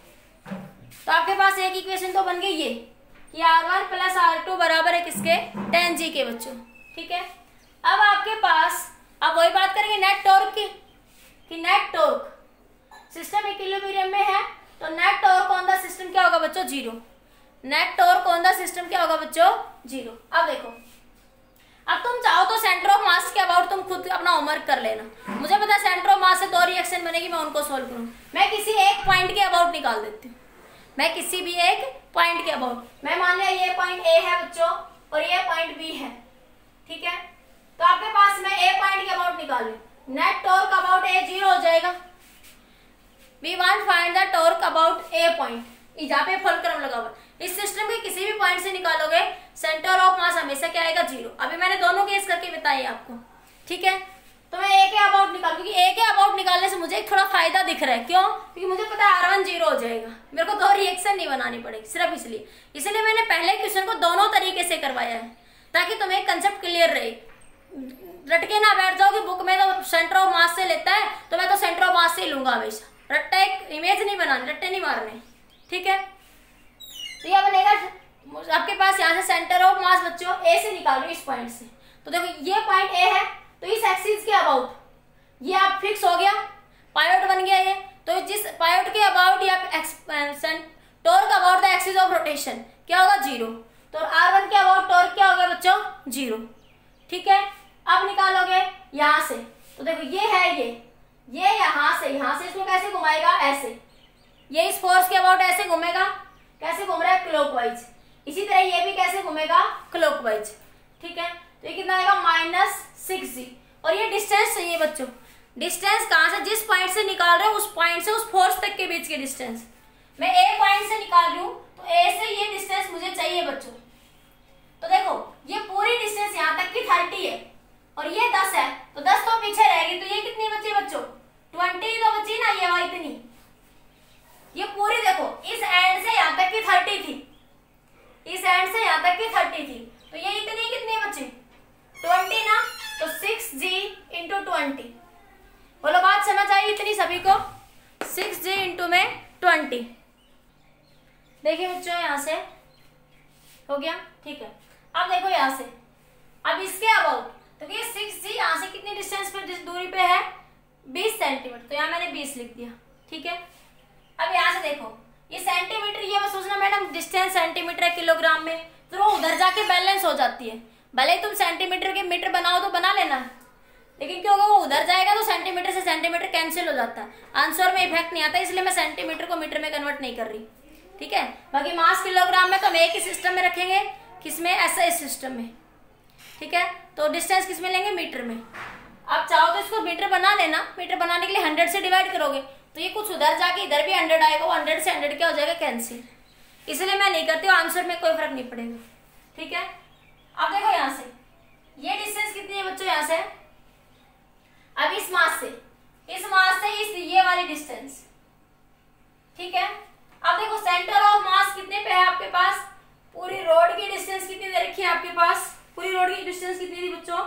तो आपके पास एक इक्वेशन तो बन गई ये कि R one plus R two बराबर है किसके? टेन जी के बच्चों। ठीक है, अब आपके पास अब वही बात करेंगे नेट टॉर्क की, कि नेट टॉर्क सिस्टम इक्विलिब्रियम में है तो net torque on the system क्या होगा बच्चों? Zero. Net torque on the system क्या होगा बच्चों? जीरो। अब देखो, अब तुम चाहो तो सेंटर ऑफ मास के अबाउट तुम खुद अपना होमवर्क कर लेना। मुझे पता है सेंटर ऑफ मास से दो रिएक्शन बनेगी, मैं उनको सोल्व करूँ। मैं किसी एक पॉइंट के अबाउट निकाल देती हूँ, मैं किसी भी एक पॉइंट के अबाउट, मैं मान लिया ये पॉइंट ए है बच्चों और ये पॉइंट बी है, ठीक है, तो आपके पास मैं ए पॉइंट के अबाउट निकाल लूं, net torque about A zero हो जाएगा। We want find the torque about a point, जहाँ पे फुलक्रम लगा हुआ। इस सिस्टम के किसी भी पॉइंट से निकालोगे सेंटर ऑफ मास हमेशा क्या आएगा, जीरो। अभी मैंने दोनों केस करके बताई आपको, ठीक है। तो मैं ए के अबाउट निकाल, क्योंकि ए के अबाउट निकालने से मुझे थोड़ा फायदा दिख रहा है। क्यों? क्योंकि मुझे पता है आर वन जीरो हो जाएगा, मेरे को दो रिएक्शन नहीं बनानी पड़ेगी, सिर्फ इसलिए इसलिए मैंने पहले क्वेश्चन को दोनों तरीके से करवाया है, ताकि तुम्हें कंसेप्ट क्लियर रहे। रटके ना बैठ जाओ कि बुक में तो सेंटर ऑफ मास से लेता है तो मैं तो सेंटर ऑफ मास से ही लूंगा हमेशा। रट्टा एक इमेज नहीं बनानी, रट्टे नहीं मारने, ठीक है। तो यह बनेगा आपके पास यहाँ से सेंटर ऑफ मास बच्चों ए से निकालो, इस पॉइंट से। तो देखो ये पॉइंट ए है, तो इस एक्सिस के अबाउट ये आप फिक्स हो गया, पायोट बन गया ये। तो जिस पायोट के अबाउट या torque about the axis of rotation क्या होगा, जीरो। तो आर वन के अबाउट टॉर्क क्या होगा बच्चों, जीरो, ठीक है। अब निकालोगे यहां से, तो देखो ये है ये ये यहां से यहां से इसको कैसे घुमाएगा, ऐसे। ये इस फोर्स के अबाउट ऐसे घूमेगा, कैसे घूम रहा है, क्लॉकवाइज। इसी तरह ये भी कैसे घूमेगा, क्लॉकवाइज, ठीक है। तो ये कितना आएगा, माइनस सिक्स जी। और ये डिस्टेंस चाहिए बच्चों, डिस्टेंस कहां से, जिस पॉइंट से निकाल रहे हो उस पॉइंट से उस फोर्स तक के बीच के डिस्टेंस। मैं ए पॉइंट से निकाल रही हूं, तो ए से ये डिस्टेंस मुझे चाहिए बच्चों। तो देखो ये पूरी डिस्टेंस यहां तक की थर्टी है और ये दस है, तो दस तो पीछे रहेगी, तो ये कितनी बची बच्चों, ट्वेंटी तो बची ना, ये वही इतनी। ये पूरी देखो इस एंड से यहां तक की थर्टी थी, इस एंड से यहां तक की थर्टी थी, तो ये इतनी कितनी बची, ट्वेंटी ना। तो सिक्स जी इंटू ट्वेंटी, बोलो बात समझ आई इतनी सभी को, सिक्स जी इंटू में ट्वेंटी। देखिए बच्चों यहां से हो गया, ठीक है। अब देखो यहां से, अब इसके अबाउट, तो ये सिक्स जी यहां से कितनी डिस्टेंस पे दूरी पे है, बीस सेंटीमीटर, तो यहाँ मैंने बीस लिख दिया, ठीक है। अब यहां से देखो ये सेंटीमीटर, ये मत सोचना मैडम डिस्टेंस सेंटीमीटर है किलोग्राम में, तो वो उधर जाके बैलेंस हो जाती है। भले तुम सेंटीमीटर के मीटर बनाओ तो बना लेना, लेकिन क्योंकि वो उधर जाएगा तो सेंटीमीटर से सेंटीमीटर कैंसिल हो जाता है, आंसर में इफेक्ट नहीं आता, इसलिए मैं सेंटीमीटर को मीटर में कन्वर्ट नहीं कर रही, ठीक है। बाकी मास किलोग्राम में तो हम एक ही सिस्टम में रखेंगे, किसमें, ऐसा सिस्टम में, ठीक है। तो डिस्टेंस किस में लेंगे, मीटर में। आप चाहो तो इसको मीटर बना लेना, मीटर बनाने के लिए हंड्रेड से डिवाइड करोगे तो ये कुछ उधर जाके इधर भी हंड्रेड आएगा, वो हंड्रेड से हंड्रेड क्या हो जाएगा, कैंसिल, इसलिए मैं नहीं करती हूँ, आंसर में कोई फर्क नहीं पड़ेगा, ठीक है। अब देखो यहां से ये डिस्टेंस कितनी है बच्चों, यहां से अब इस मास से इस मास से इस ये वाली डिस्टेंस, ठीक है। अब देखो सेंटर ऑफ मास कितने पे है आपके पास, पूरी रोड की डिस्टेंस कितनी दे रखी है आपके पास, पूरी रोड की डिस्टेंस कितनी थी बच्चों,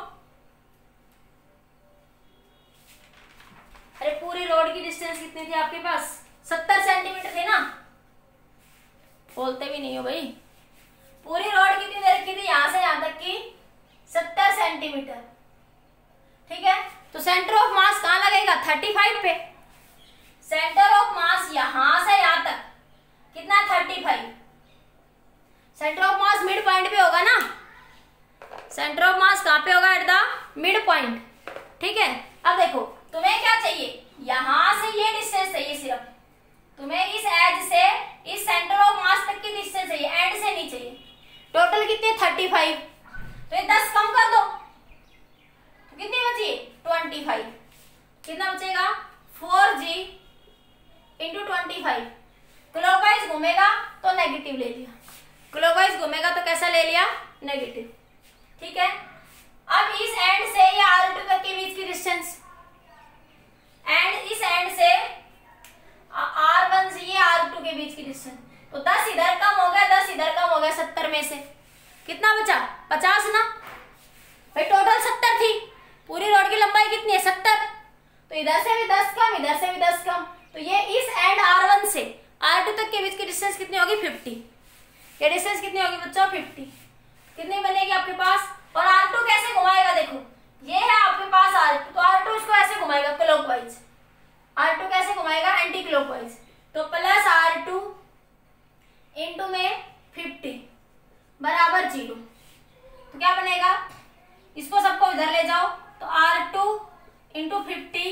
अरे पूरी रोड की डिस्टेंस कितनी थी आपके पास, सत्तर सेंटीमीटर थी ना, बोलते भी नहीं हो भाई। पूरी रोड कितनी दे रखी थी, यहां से यहां तक की सत्तर सेंटीमीटर, ठीक है। तो सेंटर ऑफ मास कहां लगेगा, थर्टी फाइव पे। सेंटर ऑफ मास यहां से यहां तक कितना, thirty five. Centre of mass mid point पे होगा ना, सेंटर ऑफ मास कहां पे होगा, एट द मिड पॉइंट, ठीक है। अब देखो तुम्हें क्या चाहिए, यहां से ये डिस्टेंस चाहिए, सिर्फ तुम्हें इस एज से इस सेंटर ऑफ मास तक की डिस्टेंस चाहिए, एंड से नहीं चाहिए। टोटल कितने, थर्टी फाइव, तो ये दस कम कर दो, तो कितनी बची, ट्वेंटी फाइव। कितना बचेगा, four G into twenty five. Clockwise घूमेगा तो नेगेटिव ले लिया, क्लॉकवाइज घूमेगा तो कैसा ले लिया, नेगेटिव, ठीक है। अब इस एंड से ये आर टू तक के बीच की डिस्टेंस, एंड इस एंड से आर वन से ये आर टू के बीच की डिस्टेंस, तो दस इधर कम हो गया, दस इधर कम हो गया, सत्तर में से कितना बचा, पचास ना भाई, टोटल सत्तर थी, पूरी रोड की लंबाई कितनी है, सत्तर, तो इधर से भी दस कम, इधर से भी दस कम, तो ये इस एंड आर वन से आर टू तक के बीच की डिस्टेंस कितनी होगी, फिफ्टी। ये डिस्टेंस कितनी होगी बच्चों, फिफ्टी। कितनी बनेगी आपके पास, और आर टू कैसे घुमाएगा, देखो ये है आपके पास आर टू, तो आर टू इसको ऐसे घुमाएगा क्लॉकवाइज, आर टू कैसे घुमाएगा, एंटी क्लॉकवाइज, तो प्लस आर टू इंटू में फिफ्टी बराबर जीरो। तो क्या बनेगा, इसको सबको इधर ले जाओ, तो आर टू इंटू फिफ्टी,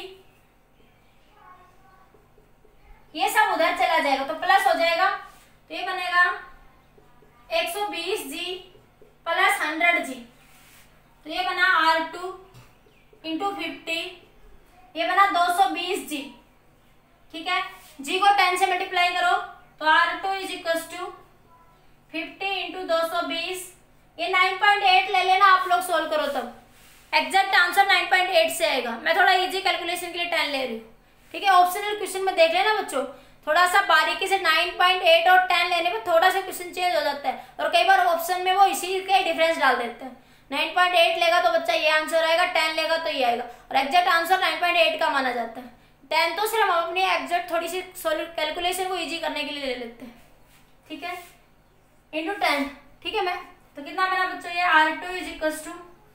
ये सब उधर चला जाएगा तो प्लस हो जाएगा, तो ये बनेगा एक सौ बीस जी प्लस हंड्रेड जी, तो ये बना आर टू इंटू फिफ्टी, ये बना दो सौ बीस जी। ठीक है, जी को टेन से मल्टीप्लाई करो तो R two is equal to fifty into दो सौ बीस। ये नाइन पॉइंट एट ले लेना आप लोग, सोल्व करो तब exact answer nine point eight से आएगा। मैं थोड़ा इजी कैलकुलेशन के लिए टेन ले रही हूँ। ठीक है, ऑप्शनल क्वेश्चन में देख लेना बच्चों, थोड़ा सा बारीकी से नाइन पॉइंट एट और टेन लेने में थोड़ा सा क्वेश्चन चेंज हो जाता है, और कई बार ऑप्शन में वो इसी के डिफरेंस डाल देते हैं। नाइन पॉइंट एट लेगा तो बच्चा ये आंसर आएगा, टेन लेगा तो ये आएगा, और exact answer nine point eight का माना जाता है। टेन तो सिर्फ हम अपनी एग्जैक्ट थोड़ी सी कैलकुलेशन को इजी करने के लिए ले लेते हैं। ठीक है, इंटू टेन। ठीक है, मैं तो कितना बना बच्चों, ये R two is equal to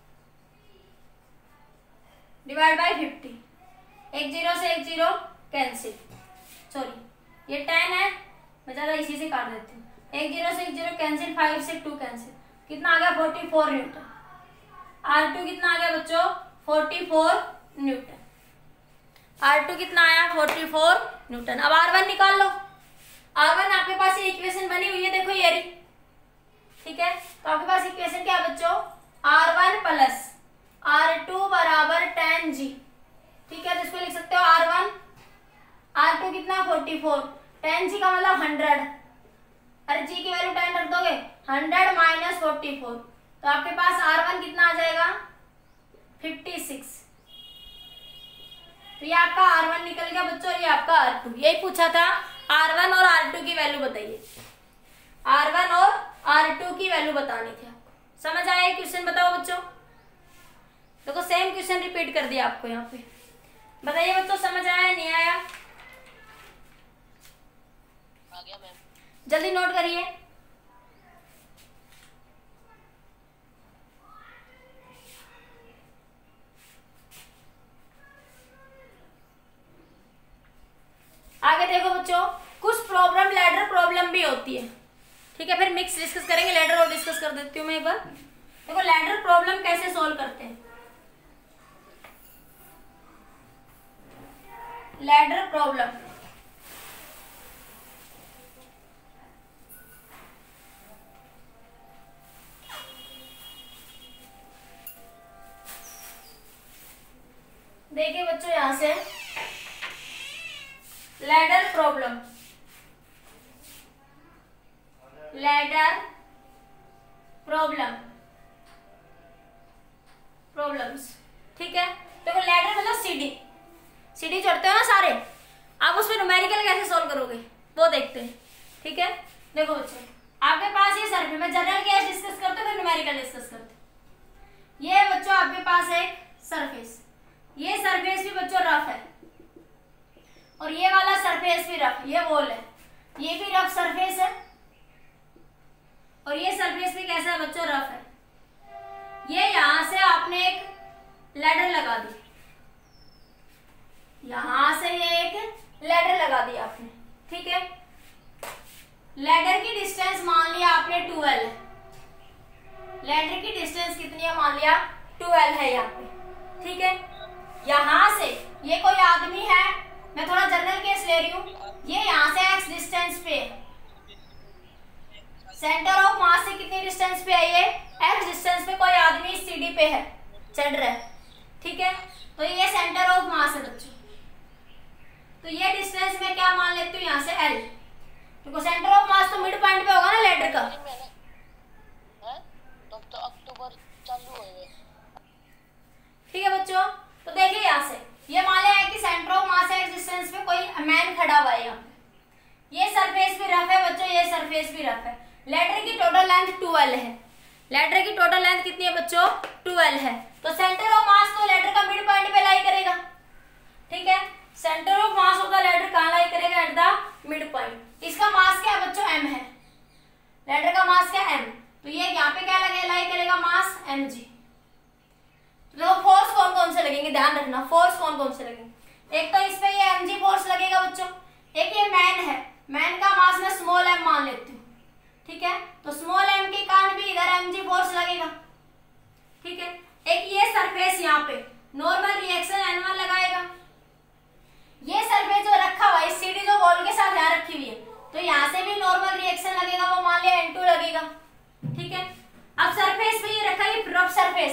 divide by fifty, एक जीरो से एक जीरो कैंसिल, सॉरी ये टेन है, मैं ज़्यादा इसी से काट देती हूँ। एक जीरो से एक जीरो कैंसिल, फाइव से टू कैंसिल, कितना आ गया forty four newton. R two कितना आ गया बच्चों, forty four newton. R two कितना आया, फोर्टी फोर न्यूटन। अब आर वन निकाल लो। आर वन आपके पास ये इक्वेशन बनी हुई है, देखो ये रही। ठीक है, तो आपके पास इक्वेशन क्या है बच्चों, R one plus R two बराबर टेन जी। ठीक है, तो इसको लिख सकते हो आर वन, आर टू कितना फोर्टी फोर, टेन जी का मतलब हंड्रेड, अरे जी की वैल्यू टेन रख दोगे, हंड्रेड माइनस फोर्टी फोर, तो आपके पास आर वन कितना आ जाएगा, फिफ्टी सिक्स। तो ये आपका आर वन निकल गया बच्चों, और ये आपका आर टू। यही पूछा था, आर वन और आर टू की वैल्यू बताइए। आर वन और आर टू की वैल्यू बतानी थी आपको। समझ आया क्वेश्चन, बताओ बच्चों। देखो सेम क्वेश्चन रिपीट कर दिया आपको यहाँ पे। बताइए बच्चों, समझ आया नहीं आया? आ गया मैम। जल्दी नोट करिए। आगे देखो बच्चों, कुछ प्रॉब्लम लैडर प्रॉब्लम भी होती है। ठीक है, फिर मिक्स डिस्कस करेंगे, लैडर और डिस्कस कर देती हूँ मैं एक बार। देखो लैडर प्रॉब्लम कैसे सोल्व करते हैं। लैडर प्रॉब्लम, देखिए बच्चों यहां से ladder problem, ladder problem problems. ठीक है, देखो लैडर मतलब सीढ़ी, सीढ़ी चढ़ते हो ना सारे, आप उसमें न्यूमेरिकल कैसे सॉल्व करोगे वो देखते हैं। ठीक है, देखो बच्चों आपके पास ये सरफेस, मैं जनरल केस डिस्कस करते फिर न्यूमेरिकल डिस्कस करते। ये बच्चों आपके पास एक सरफेस, ये सरफेस भी बच्चों रफ है, और ये वाला सरफेस भी रफ, ये वॉल है, ये भी रफ सरफेस है, और ये सरफेस भी कैसा है बच्चों, रफ है। ये यहां से आपने एक लैडर लगा दी, यहां से ये एक लैडर लगा दी आपने। ठीक है, लैडर की डिस्टेंस मान लिया आपने ट्वेल्व, लैडर की डिस्टेंस कितनी है मान लिया ट्वेल्व है यहाँ पे। ठीक है, यहां से ये कोई आदमी है, मैं थोड़ा जनरल केस ले रही हूँ, ये यहां से एक्स डिस्टेंस पे, सेंटर ऑफ मास से कितनी डिस्टेंस पे है, ये एक्स डिस्टेंस पे कोई आदमी इस सीढ़ी पे है, चढ़ रहा है। ठीक है, तो ये सेंटर ऑफ मास है बच्चों, तो ये डिस्टेंस में क्या मान लेती हूँ यहाँ से एल, क्योंकि सेंटर ऑफ मास तो मिड पॉइंट पे होगा ना लैडर का। तब तो अक्टूबर चालू है। ठीक है बच्चों, तो देखिए यहाँ से ये मान लिया है कि centre of mass X distance पे कोई मैन खड़ा हुआ है यहाँ पे। ये सरफेस भी रफ है बच्चों, ये सरफेस भी रफ है। लैडर की टोटल लेंथ ट्वेल्व है, लैडर की टोटल लेंथ कितनी है बच्चों, ट्वेल्व है, तो सेंटर ऑफ मास तो लैडर का मिड पॉइंट पे लाई करेगा। ठीक है, centre of mass of the ladder कहाँ लाई करेगा, एट द मिड पॉइंट। इसका मास क्या है बच्चों, एम है, लैडर का मास क्या एम, तो ये यहाँ पे क्या लगे लाई करेगा मास एम जी। तो फोर्स कौन कौन से लगेंगे ध्यान रखना, फोर्स कौन कौन से लगेंगे, एक तो इस पे ये एम जी फोर्स लगेगा बच्चों, एक ये मैन है, मैन का मास मैं स्मॉल एम मान लेती हूँ। ठीक है, तो स्मॉल एम के कारण भी इधर एम जी फोर्स लगेगा। ठीक है, एक ये सरफेस यहाँ पे नॉर्मल रिएक्शन एन वन लगाएगा, ये सरफेस जो रखा हुआ है इस सीढ़ी जो वॉल के साथ यहाँ रखी हुई है, तो यहाँ से भी नॉर्मल रिएक्शन लगेगा, वो मान लिया एन टू लगेगा। ठीक है, अब सरफेस पे ये रखा है, ये रफ सरफेस है,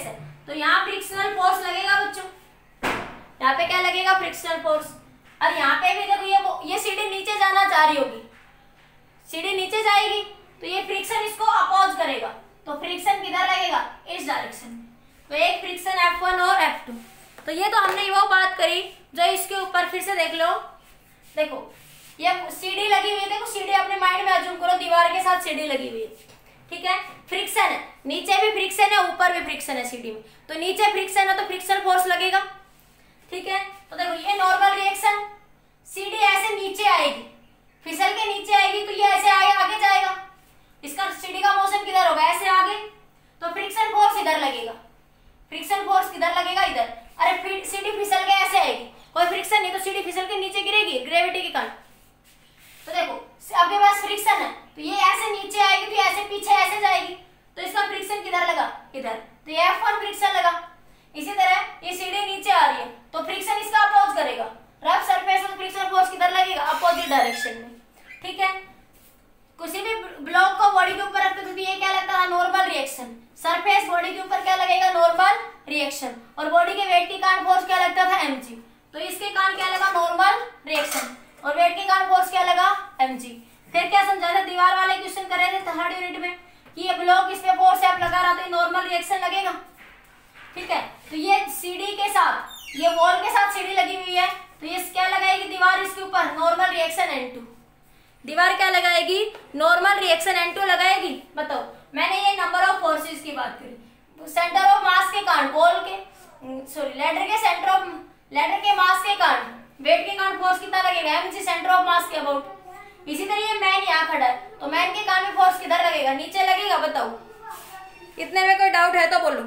तो यहाँ फ्रिक्शनल फोर्स लगेगा बच्चों, यहाँ पे क्या लगेगा, फ्रिक्शनल फोर्स। और यहाँ पे भी देखो ये ये सीढ़ी नीचे जाना चाह रही होगी, सीढ़ी नीचे जाएगी तो ये फ्रिक्शन इसको अपोज करेगा, तो फ्रिक्शन किधर लगेगा, इस डायरेक्शन में। तो एक फ्रिक्शन एफ वन और एफ टू। तो ये तो हमने वो बात करी जो इसके ऊपर, फिर से देख लो, देखो ये सीढ़ी लगी हुई है, देखो सीढ़ी अपने माइंड में अज्यूम करो, दीवार के साथ सीढ़ी लगी हुई है, ठीक है। फ्रिक्शन है, नीचे भी फ्रिक्शन है, ऊपर भी फ्रिक्शन है सीढ़ी में, तो नीचे फ्रिक्शन है तो फ्रिक्शन फोर्स लगेगा, ठीक है। तो देखो ये नॉर्मल रिएक्शन, सीढ़ी ऐसे नीचे आएगी, फिसल के नीचे आएगी, तो ये ऐसे आगे आगे जाएगा, इसका सीढ़ी का मोशन किधर होगा, ऐसे आगे, तो फ्रिक्शन फोर्स इधर लगेगा, फ्रिक्शन फोर्स किधर लगेगा, इधर। अरे सीढ़ी फिसल के ऐसे आएगी, कोई फ्रिक्शन नहीं, तो सीढ़ी फिसल के नीचे गिरेगी ग्रेविटी के कारण। तो देखो आपके पास फ्रिक्शन है, तो ये ऐसे नीचे आएगी, तो ये ऐसे पीछे ऐसे जाएगी, तो इसका फ्रिक्शन किधर लगा, इधर, तो ये एफ वन फ्रिक्शन लगा। इसी तरह ये सीढ़ी नीचे आ रही है, तो फ्रिक्शन इसका अपोज करेगा, रफ सरफेस में फ्रिक्शन फोर्स किधर लगेगा, अपोजिट डायरेक्शन में, ठीक है। किसी भी ब्लॉक को बॉडी के ऊपर रखते तो ये क्या लगता है, नॉर्मल रिएक्शन, सरफेस बॉडी के ऊपर क्या लगेगा, नॉर्मल रिएक्शन, और बॉडी के वेट के कारण फोर्स क्या लगता था, एमजी, तो इसके कारण क्या लगा, नॉर्मल रिएक्शन, और वेट के कारण फोर्स क्या लगा, एमजी। फिर क्या समझा था, दीवार वाले क्वेश्चन कर रहे थे थर्ड यूनिट में कि ये ब्लॉक इस पे फोर्स आप लगा रहा, तो नॉर्मल रिएक्शन लगेगा, ठीक है। तो ये सीढ़ी के साथ, ये वॉल के साथ सीढ़ी लगी हुई है, तो ये क्या लगाएगी, दीवार इसके ऊपर नॉर्मल रिएक्शन एन टू, दीवार क्या लगाएगी, नॉर्मल रिएक्शन एन टू लगाएगी। बताओ, मैंने ये नंबर ऑफ फोर्सेस की बात करी, सेंटर ऑफ मास के कारण, वॉल के सॉरी लैडर के सेंटर ऑफ लैडर के मास के कारण, वेट के कारण फोर्स कितना लगेगा, एमजी, सेंटर ऑफ मास के अबाउट। इसी तरह ये मैन यहाँ खड़ा है, तो मैन के कारण फोर्स किधर लगेगा, नीचे लगेगा। बताओ, इतने में कोई डाउट है तो बोलो।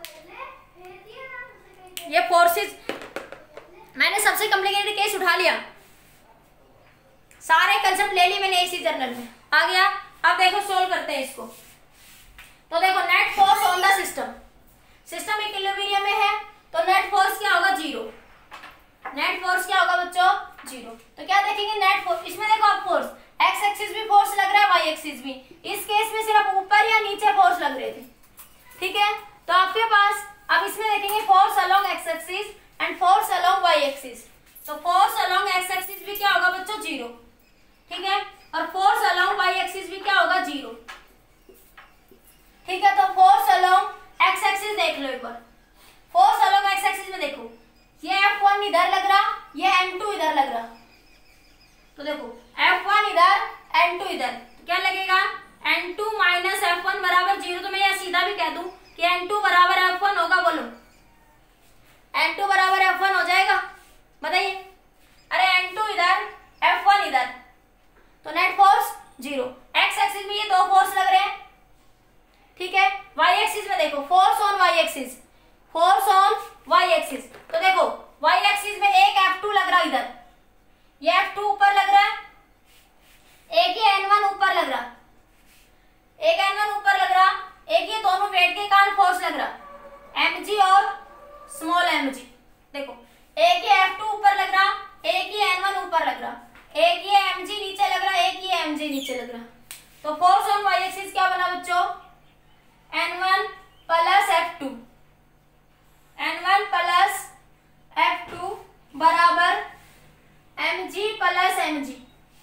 ये फोर्सेस मैंने सबसे कॉम्प्लिकेटेड केस उठा लिया, सारे कंसेप्ट ले ली मैंने इसी जर्नल में, आ गया। अब देखो सोल्व करते हैं इसको। तो देखो net force on the system, system equilibrium में है, तो नेट फोर्स क्या होगा, जीरो। नेट फोर्स क्या होगा बच्चों, जीरो। तो क्या देखेंगे, नेट फोर्स, इसमें देखो आप फोर्स, एक्स एक्सिस भी फोर्स लग रहा है, वाई एक्सिस भी, इस केस में सिर्फ ऊपर या नीचे फोर्स लग रहे थे, ठीक है। तो आपके पास अब इसमें देखेंगे force along X axis and force along Y axis. तो फोर्स अलोंग एक्स एक्सिस भी क्या होगा बच्चों, जीरो, ठीक है, और फोर्स अलोंग वाई एक्सिस भी क्या होगा, जीरो, ठीक है। तो फोर्स अलोंग एक्स एक्सिस देख लो एक बार, फोर्स अलोंग एक्स एक्सिस में देखो, ये एफ वन इधर लग रहा, ये एम टू इधर लग रहा, तो देखो एफ वन इधर, एम टू इधर, तो क्या लगेगा, N two minus F one बराबर जीरो। तो मैं यहाँ सीधा भी कह दूं कि एन टू बराबर एफ वन होगा, बोलो एन टू बराबर एफ वन हो जाएगा, बताइए। अरे एन टू इधर, एफ वन इधर, तो net force zero. X axis में ये दो फोर्स लग रहे हैं, ठीक है। वाई एक्सिस में देखो force on Y axis, force on Y axis, तो देखो वाई एक्सिस में एक एफ टू लग रहा इधर, ये एफ टू ऊपर लग रहा है, एक ही एन वन ऊपर लग रहा, एक एन वन ऊपर लग रहा, एक ये दोनों वेट के कारण फोर्स लग रहा, एमजी और स्मॉल एमजी। देखो एक ही एफ टू ऊपर लग रहा, एक ही एन वन ऊपर लग रहा, एक ये mg नीचे लग रहा, एक ये mj नीचे लग रहा, तो फोर्स ऑन वाई एक्सिस क्या बना बच्चों, N one plus F two, N one plus F two बराबर mg प्लस mg,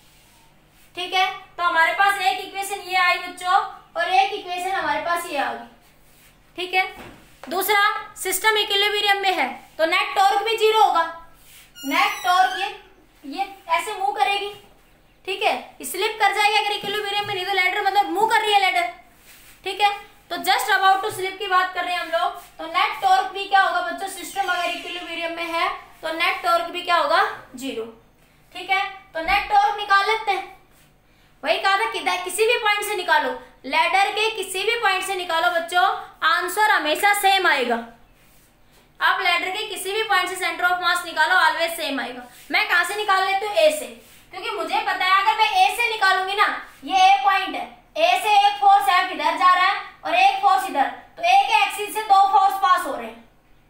ठीक है। तो हमारे पास एक इक्वेशन ये आई बच्चों, और एक इक्वेशन हमारे पास ये आ गई, ठीक है। दूसरा, सिस्टम इक्विलिब्रियम में है, तो नेट टॉर्क भी जीरो होगा, नेट टॉर्क ये ये ऐसे मूव करेगी, ठीक है, स्लिप कर जाएगी अगर इक्विलिब्रियम में नहीं, तो लैडर मतलब मूव कर रही है लैडर, ठीक है। तो जस्ट अबाउट टू स्लिप की बात कर रहे हैं हम लोग, तो नेट टॉर्क भी क्या होगा बच्चों, सिस्टम अगर इक्विलिब्रियम में है तो नेट टॉर्क भी क्या होगा, जीरो, ठीक है। तो नेट टॉर्क निकाल लेते हैं, वही कहा था कि किसी भी पॉइंट से निकालो, लैडर के किसी भी पॉइंट से निकालो बच्चों, आंसर हमेशा सेम आएगा। आप लैडर के किसी भी पॉइंट से सेंटर ऑफ मास निकालो, ऑलवेज सेम आएगा। मैं कहां से निकाल लेती हूँ, ए से, क्योंकि मुझे पता है अगर मैं ए से निकालूंगी ना, ये ए पॉइंट है, ए से एक फोर्स एफ इधर जा रहा है और एक फोर्स इधर, तो ए के एक्सिस से दो फोर्स पास हो रहे हैं,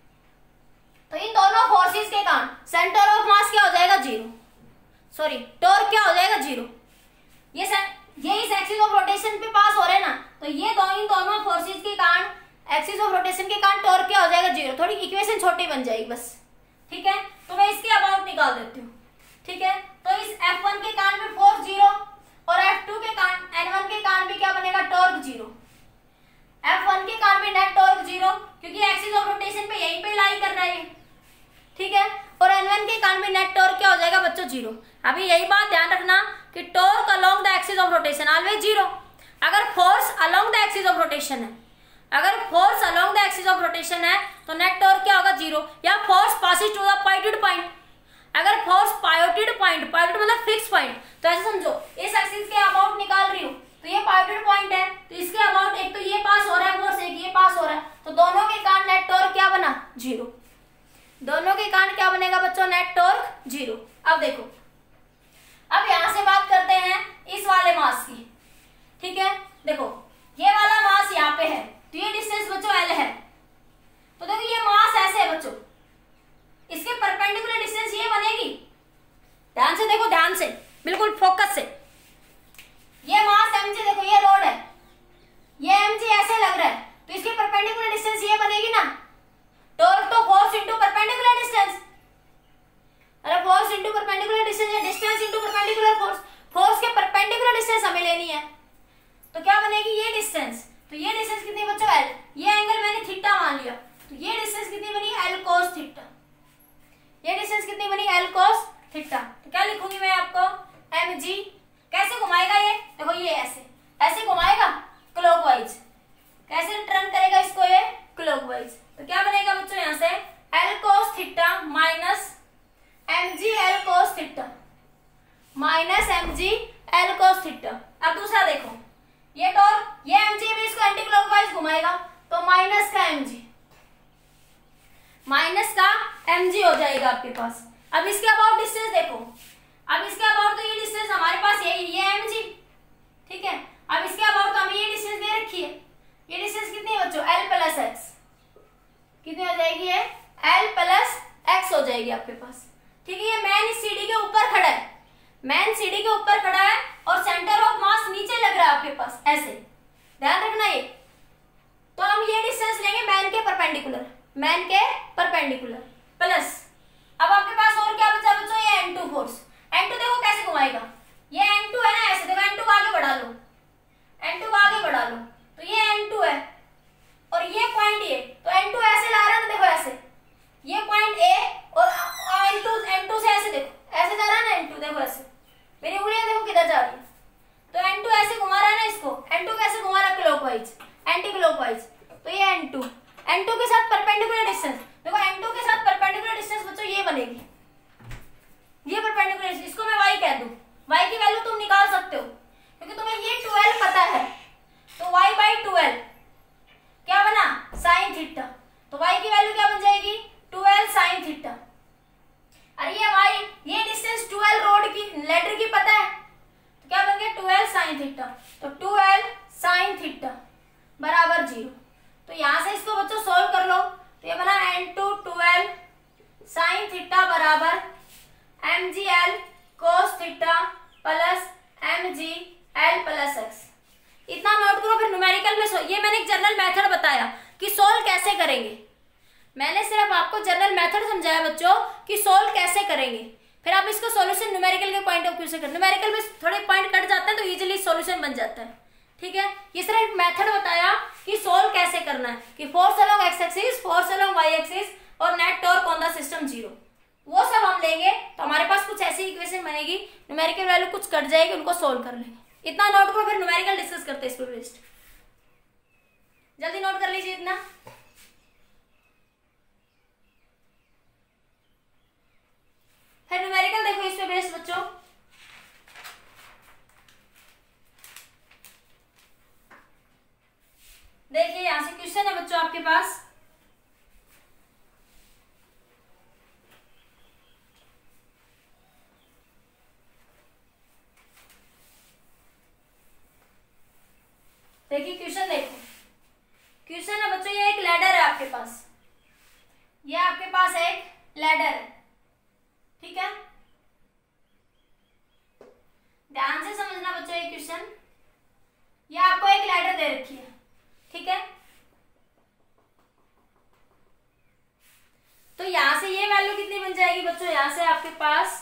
तो इन दोनों फोर्सेस के कारण सेंटर ऑफ मास क्या हो जाएगा, जीरो, सॉरी टॉर्क क्या हो जाएगा, जीरो। ये ये इस एक्सिस ऑफ रोटेशन पे पास हो रहे हैं ना, तो ये दो इन दोनों फोर्सेस के कारण एक्सिस ऑफ रोटेशन के कारण टॉर्क क्या हो जाएगा, जीरो। थोड़ी इक्वेशन छोटी बन जाएगी बस, ठीक है। तो मैं इसके अबाउट निकाल देती हूँ, ठीक है। तो इस एफ वन के कारण भी फोर्स जीरो और एफ टू के कारण एन वन के कारण भी क्या बनेगा, टॉर्क जीरो। एफ वन के कारण भी नेट टॉर्क जीरो, क्योंकि एक्सिस ऑफ रोटेशन पे यहीं पे लाई कर रहा है, ठीक है। और एन वन के कारण भी नेट टॉर्क क्या हो जाएगा बच्चों, जीरो। अभी यही बात ध्यान रखना कि torque along the axis of rotation always zero. अगर force along the axis of rotation है, अगर force along the axis of rotation है तो नेट टॉर्क क्या होगा, जीरो। या force passes to the pointed point, अगर फोर्स पायोटेड पॉइंट, पायोटेड मतलब फिक्स पॉइंट, तो ऐसे समझो इस एक्सिस के अबाउट निकाल रही हूँ, तो ये पायोटेड पॉइंट है, तो इसके अबाउट एक तो ये पास हो रहा है फोर्स, एक ये पास हो रहा है, तो दोनों के कारण नेट टॉर्क क्या बना, जीरो। दोनों के कारण क्या बनेगा बच्चों, नेट टॉर्क जीरो। अब देखो, अब यहां से बात करते हैं इस वाले मास की, ठीक है। देखो ये वाला मास यहाँ पे है, तो ये डिस्टेंस बच्चों एल है, तो देखो ये मास ऐसे है बच्चों, इसके परपेंडिकुलर डिस्टेंस ये बनेगी। ध्यान से देखो, ध्यान से, बिल्कुल फोकस से। ये मास mg, देखो ये रोड है, ये mg ऐसे लग रहा है, तो इसके परपेंडिकुलर डिस्टेंस ये बनेगी ना, टॉर्क तो फोर्स इनटू परपेंडिकुलर डिस्टेंस। अरे फोर्स इनटू परपेंडिकुलर डिस्टेंस या distance into perpendicular force, force के परपेंडिकुलर डिस्टेंस हमें लेनी है, तो क्या बनेगी, ये डिस्टेंस। तो ये डिस्टेंस कितनी बच्चों, एल। ये एंगल मैंने थीटा मान लिया, तो ये डिस्टेंस कितनी बनी, एल कोस थीटा। ये डिस्टेंस कितनी बनी, एल कोस थीटा। तो क्या लिखूंगी मैं आपको, mg। कैसे घुमाएगा ये, देखो ये ऐसे ऐसे घुमाएगा क्लॉकवाइज, कैसे टर्न करेगा इसको, ये क्लॉकवाइज। तो क्या बनेगा बच्चों यहाँ से, L cos theta minus mg L cos theta, minus mg L cos theta. अब दूसरा देखो, ये टॉर्क, ये mg भी इसको एंटी क्लॉकवाइज घुमाएगा, तो माइनस का mg, माइनस का mg हो जाएगा आपके पास। अब इसके अबाउट डिस्टेंस देखो, अब इसके अबाउट तो ये डिस्टेंस हमारे पास यही, ये mg, ठीक है। अब इसके अबाउट तो हमें ये डिस्टेंस दे रखी है, ये डिस्टेंस कितनी है बच्चों, l प्लस एक्स। कितनी हो जाएगी, ये l प्लस एक्स हो जाएगी आपके पास, ठीक है। ये मैन इस सीढ़ी के ऊपर खड़ा है, मैन सीढ़ी के ऊपर खड़ा है और सेंटर ऑफ मास नीचे लग रहा है आपके पास, ऐसे ध्यान रखना ये। तो हम ये डिस्टेंस लेंगे मैन के परपेंडिकुलर, मैन के परपेंडिकुलर प्लस, अब आपके पास और क्या बचा बच्चों, ये N two force. N two देखो कैसे घुमाएगा, ये एन टू है ना, ऐसे देखो एन टू को आगे बढ़ा लो, एन टू को आगे बढ़ा लो, तो ये एन टू है और ये पॉइंट ये, तो एन टू ऐसे ला रहा है ना, देखो ऐसे, ये पॉइंट ए और एन टू, एन टू से ऐसे देखो ऐसे जा रहा है ना एन टू, देखो ऐसे, मेरी उंगलियां देखो किधर जा रही है, तो एन टू ऐसे घुमा रहा है ना इसको, एन टू कैसे घुमा रहा है, क्लॉकवाइज, एंटी क्लॉकवाइज। तो ये एन टू, एन टू के साथ परपेंडिकुलर डिस्टेंस, देखो एन टू के साथ परपेंडिकुलर डिस्टेंस बच्चों ये बनेगी, ये परपेंडिकुलर डिस्टेंस, इसको मैं y कह दूं, y की वैल्यू तुम निकाल सकते हो, क्योंकि तुम्हें ये ट्वेल्व पता है, तो y बाई ट्वेल्व क्या बना, साइन थीटा। तो y की वैल्यू क्या बन जाएगी, ट्वेल्व साइन थीटा। अरे ये y, ये डिस्टेंस ट्वेल्व रोड की, लेटर की पता है, तो क्या बन गया, ट्वेल्व साइन थीटा। तो ट्वेल्व साइन थीटा बराबर जीरो। तो यहां से इसको बच्चों सोल्व कर लो, तो ये बना N two twelve sine theta बराबर mg l cos theta plus mg l plus x। इतना नोट करो, फिर न्यूमेरिकल में ये मैंने एक जनरल मेथड बताया कि सोल्व कैसे करेंगे, मैंने सिर्फ आपको जनरल मेथड समझाया बच्चों कि सोल्व कैसे करेंगे, फिर आप इसको सॉल्यूशन न्यूमेरिकल के पॉइंट ऑफ व्यू से करें। न्यूमेरिकल में थोड़े पॉइंट कट जाते हैं तो इजीली सॉल्यूशन बन जाता है, ठीक है। ये सिर्फ एक मेथड बताया कि सोल्व कैसे करना है, कि force along X axis, force along Y axis और net torque on the system zero, वो सब हम लेंगे तो हमारे पास कुछ ऐसी इक्वेशन बनेगी, न्यूमेरिकल वैल्यू कुछ कट जाएगी, उनको सोल्व कर लेंगे। इतना नोट करो, फिर न्यूमेरिकल डिस्कस करते हैं इस पर बेस्ड। जल्दी नोट कर लीजिए इतना। फिर न्यूमेरिकल देखो इस पे बेस्ड बच्चों। देखिए यहां से क्वेश्चन है बच्चों आपके पास, देखिए क्वेश्चन देखो, क्वेश्चन है बच्चों ये एक लैडर है आपके पास, ये आपके पास एक लैडर है, ठीक है। ध्यान से समझना बच्चों ये क्वेश्चन, ये आपको एक लैडर दे रखी है, ठीक है। तो यहां से ये वैल्यू कितनी बन जाएगी बच्चों, यहां से आपके पास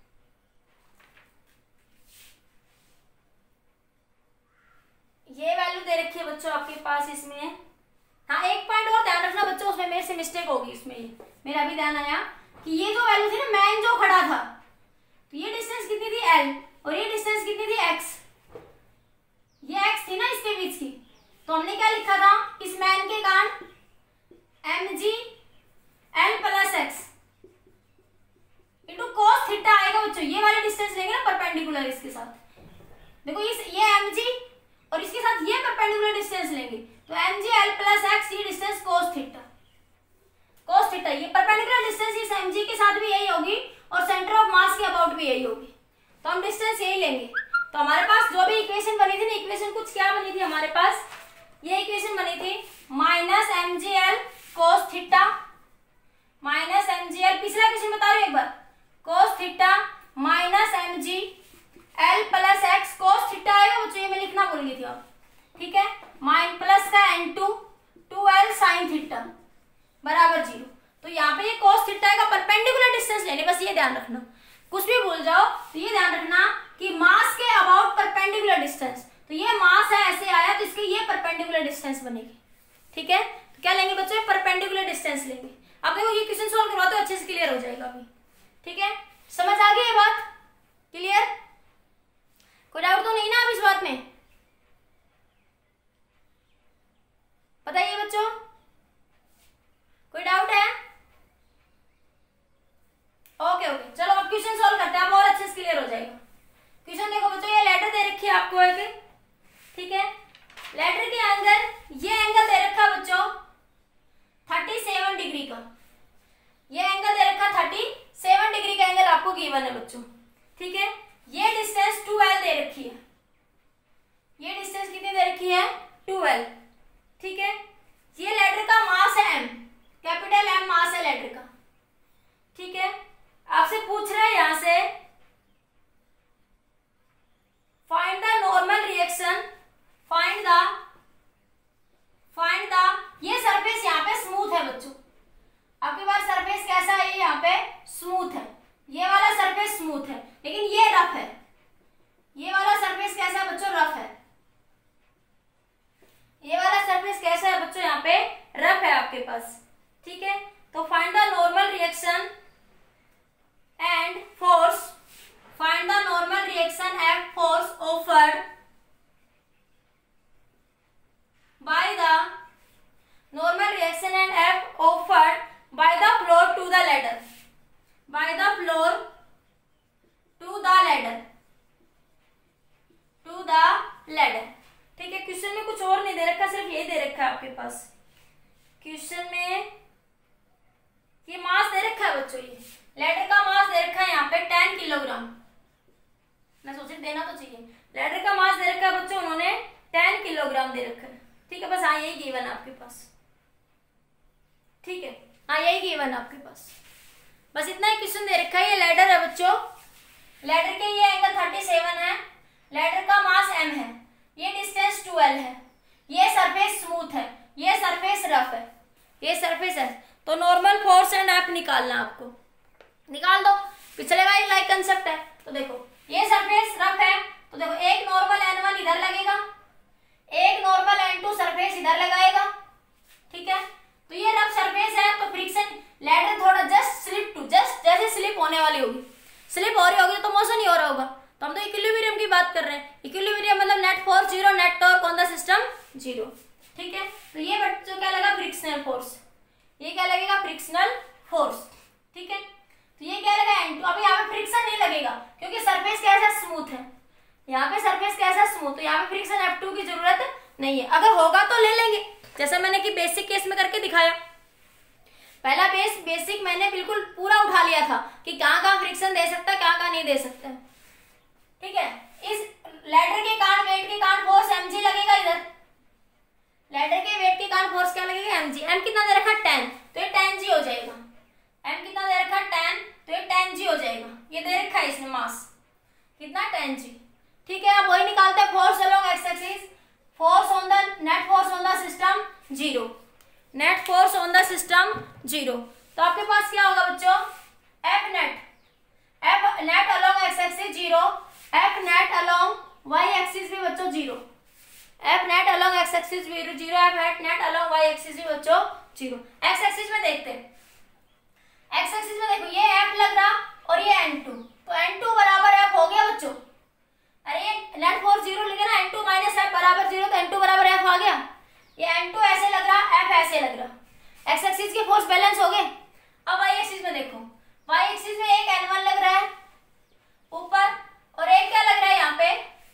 ये वैल्यू दे रखी है बच्चों आपके पास इसमें। हाँ, एक पॉइंट और ध्यान रखना बच्चों, उसमें मेरे से मिस्टेक होगी, इसमें मेरा भी ध्यान आया कि ये जो वैल्यू थी ना, मैन जो खड़ा था, तो ये डिस्टेंस कितनी थी एल और ये डिस्टेंस कितनी थी एक्स, ये एक्स थी ना इसके बीच की। तो हमने क्या लिखा था, इस मैन के कारण M G L plus X into cos theta आएगा बच्चों। ये वाले डिस्टेंस लेंगे ना परपेंडिकुलर इसके साथ, देखो इस ये एम जी और इसके साथ ये परपेंडिकुलर डिस्टेंस लेंगे, तो M G L plus X ये distance cos theta, cos theta ये परपेंडिकुलर डिस्टेंस इस एम जी के साथ भी यही होगी और सेंटर ऑफ मास के अबाउट भी यही होगी, तो हम डिस्टेंस यही लेंगे। तो हमारे पास जो भी इक्वेशन बनी थी ना, इक्वेशन कुछ क्या बनी थी हमारे पास, ये इक्वेशन बनी थी minus M G L cos theta minus M G L, पिछला इक्वेशन बता रही हूँ एक बार, cos theta minus M G L plus X cos theta आएगा बच्चों, ये मैं लिखना भूल गई थी आप, ठीक है। माइन प्लस का N two two L sine theta बराबर जीरो। तो यहाँ पे ये कोस थीटा का परपेंडिकुलर डिस्टेंस लेने, बस ये ध्यान रखना, कुछ भी भूल जाओ तो ये ध्यान रखना कि मास के अबाउट परपेंडिकुलर डिस्टेंस, तो ये मास है ऐसे आया तो इसके ये परपेंडिकुलर डिस्टेंस बनेगी, ठीक है। तो क्या लेंगे बच्चों, परपेंडिकुलर डिस्टेंस लेंगे। अब देखो ये क्वेश्चन सॉल्व करवा तो अच्छे से क्लियर हो जाएगा अभी, ठीक है। समझ आ गई ये बात, क्लियर, कोई डाउट तो नहीं ना अब इस बात में, बताइए बच्चों, कोई डाउट है? ओके ओके, चलो अब क्वेश्चन सॉल्व करते हैं, अब और अच्छे से क्लियर हो जाएगा। क्वेश्चन देखो बच्चों, ये लेटर दे रखी है आपको एक, ठीक है। लेटर के अंदर ये एंगल दे रखा है बच्चों सैंतीस डिग्री का, ये एंगल दे रखा सैंतीस डिग्री का एंगल आपको गिवन है बच्चों, ठीक है। ये डिस्टेंस टू एल दे रखी है, ये डिस्टेंस कितनी दे रखी है टू एल, ठीक है। ये लेटर का मास है एम, कैपिटल एम मास है लेटर का, ठीक है। आपसे पूछ रहा है यहां से find the normal reaction, find the find the ये सरफेस यहाँ पे स्मूथ है बच्चों, आपके पास सरफेस कैसा है, यहाँ पे स्मूथ है, ये वाला सरफेस स्मूथ है, लेकिन ये रफ है, ये वाला सरफेस कैसा है बच्चों, रफ है, ये वाला सरफेस कैसा है बच्चों, यहाँ पे रफ है आपके पास, ठीक है। तो find the normal reaction and force, find the normal reaction and force offered by the normal reaction and F offered by the floor to the ladder, by the floor to the ladder, to the ladder, ठीक है। Question में कुछ और नहीं दे रखा, सिर्फ ये दे रखा है आपके पास, क्वेश्चन में ये मास दे रखा है बच्चों, ये लैडर का मास दे रखा है यहाँ पे टेन किलोग्राम, मैं सोच रही देना तो चाहिए, लैडर का मास दे रखा है बच्चों उन्होंने टेन किलोग्राम दे रखा है, ठीक है। बस हाँ यही गिवन है आपके पास, ठीक है, हाँ यही गिवन है आपके पास, बस इतना ही क्वेश्चन दे रखा है। ये लैडर है बच्चों, लैडर के ये एंगल सैंतीस है, लैडर का मास m है, ये डिस्टेंस टू एल है, ये सरफेस स्मूथ है, ये सरफेस रफ है, ये सरफेस है, तो नॉर्मल फोर्स एंड एफ निकालना आपको, निकाल दो, पिछले वाली लाइक कंसेप्ट है। तो देखो ये सरफेस रफ है, तो देखो एक नॉर्मल एन वन इधर लगेगा, एक नॉर्मल एन टू सरफेस इधर लगाएगा, ठीक है। तो ये रफ सरफेस है, तो फ्रिक्शन लैडर थोड़ा जस्ट स्लिप टू, जस्ट जैसे स्लिप होने वाली होगी, स्लिप हो रही होगी तो मोशन ही हो रहा होगा, तो हम तो इक्विलिब्रियम की बात कर रहे हैं, इक्विलिब्रियम मतलब net force zero, net torque on the system zero, ठीक है। तो ये बच्चों क्या लगा, फ्रिक्शनल फोर्स, ये क्या लगेगा, फ्रिक्शनल फोर्स, ठीक है। तो ये क्या लगा एन टू, अब यहाँ पे फ्रिक्शन नहीं लगेगा क्योंकि सरफेस कैसा स्मूथ है, यहाँ पे सरफेस कैसा स्मूथ, तो यहाँ पे फ्रिक्शन एफ टू की जरूरत नहीं है, अगर होगा तो ले लेंगे, जैसा मैंने कि बेसिक केस में करके दिखाया, पहला बेस बेसिक मैंने बिल्कुल पूरा उठा लिया था कि कहाँ कहाँ फ्रिक्शन दे सकता है, कहाँ कहाँ नहीं दे सकता, ठीक है। इस लैडर के कारण वेट के कारण फोर्स mg लगेगा, इधर लैडर के वेट के कारण फोर्स क्या लगेगा, mg, m कितना दे रखा टेन, तो ये टेन जी हो जाएगा, m कितना दे रखा टेन, तो ये टेन जी हो जाएगा, ये दे रखा है इसने मास कितना टेन जी, ठीक है। अब वही निकालते हैं force along X axis, force on the net force on the system zero, net force on the system zero, तो आपके आपके पास क्या होगा बच्चों, F net, F net along X axis zero, F net along Y axis भी बच्चों zero, F net along X axis zero, F net along Y axis भी बच्चों जीरो। एक्स एक्सिस में देखते हैं, एक्स एक्सिस में देखो ये एफ लग रहा और ये एन टू, तो एन टू बराबर एफ हो गया बच्चों। अरे ये नेट फोर्स जीरो लिखे ना, एन टू माइनस एफ बराबर जीरो, तो एन टू बराबर एफ आ गया। ये एन टू ऐसे लग रहा, एफ ऐसे लग रहा, एक्स एक्सिस के फोर्स बैलेंस हो गए। अब वाई एक्सिस में देखो, वाई एक्सिस में एक एन वन लग रहा है ऊपर और एक क्या लग रहा है यहाँ पे,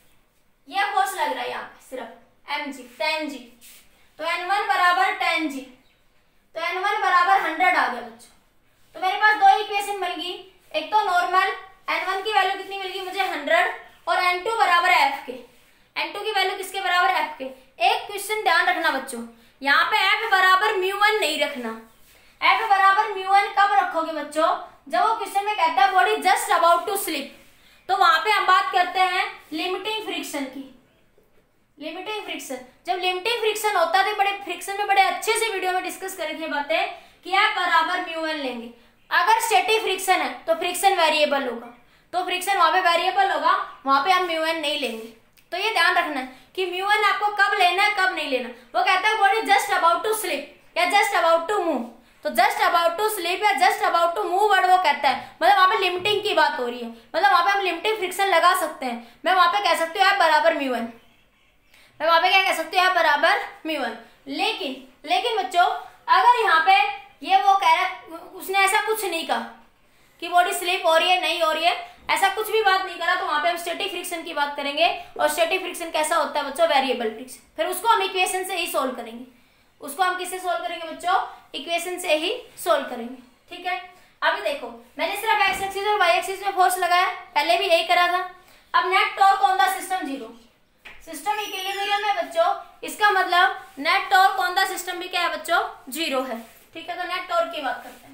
ये फोर्स लग रहा है यहाँ पे सिर्फ एम जी, टेन जी, तो एन वन बराबर टेन जी, तो एन वन बराबर हंड्रेड आ गया बच्चों। तो मेरे पास दो इक्वेशन मिल गई, एक तो नॉर्मल एन वन की वैल्यू कितनी मिल गई मुझे हंड्रेड, और एन टू बराबर एफ के, एन टू की वैल्यू किसके बराबर एफ के। एक क्वेश्चन ध्यान रखना बच्चों, यहाँ पे एफ बराबर म्यू वन नहीं रखना। एफ बराबर म्यू वन कब रखोगे बच्चों, जब वो क्वेश्चन में कहता है body just about to slip, तो वहां पे हम बात करते हैं लिमिटिंग फ्रिक्शन की। लिमिटिंग फ्रिक्शन, जब लिमिटिंग फ्रिक्शन होता है तो बड़े फ्रिक्शन में बड़े अच्छे से वीडियो में डिस्कस करी थी बातें कि एफ बराबर म्यू वन लेंगे। अगर स्टैटिक फ्रिक्शन है तो फ्रिक्शन वेरिएबल होगा, तो फ्रिक्शन वहां पे वेरिएबल होगा, वहां पे हम म्यू वन नहीं लेंगे। तो ये ध्यान रखना है कि म्यू वन आपको कब लेना है कब नहीं लेना। वो कहता है body just about to slip या जस्ट अबाउट टू मूव, तो जस्ट अबाउट टू स्लीप या just about to move word वो कहता है, मतलब वहां पे लिमिटिंग की बात हो रही है, मतलब वहां पे हम लिमिटिंग फ्रिक्शन लगा सकते हैं। मैं वहां पे कह सकती हूँ एफ बराबर म्यू वन, मैं वहां पे क्या कह सकती हूँ एफ बराबर म्यू वन। लेकिन लेकिन बच्चों अगर यहाँ पे ये वो कह रहा, उसने ऐसा कुछ नहीं कहा कि बॉडी स्लिप हो रही है नहीं हो रही है, ऐसा कुछ भी बात नहीं करा, तो वहां पे हम स्टैटिक फ्रिक्शन की बात करेंगे। और स्टैटिक फ्रिक्शन कैसा होता है बच्चों, वेरिएबल फ्रिक्शन, फिर उसको हम इक्वेशन से ही सोल्व करेंगे। उसको हम किससे सोल्व करेंगे बच्चों, इक्वेशन से ही सोल्व करेंगे। ठीक है, अभी देखो मैंने सिर्फ एक्स एक्सिस और वाई एक्सिस में फोर्स लगाया, पहले भी यही करा था। अब net torque on the system zero, system equilibrium है बच्चों, इसका मतलब net torque on the system भी क्या है बच्चों, जीरो है। ठीक है, तो नेट टॉर्क की बात करते हैं।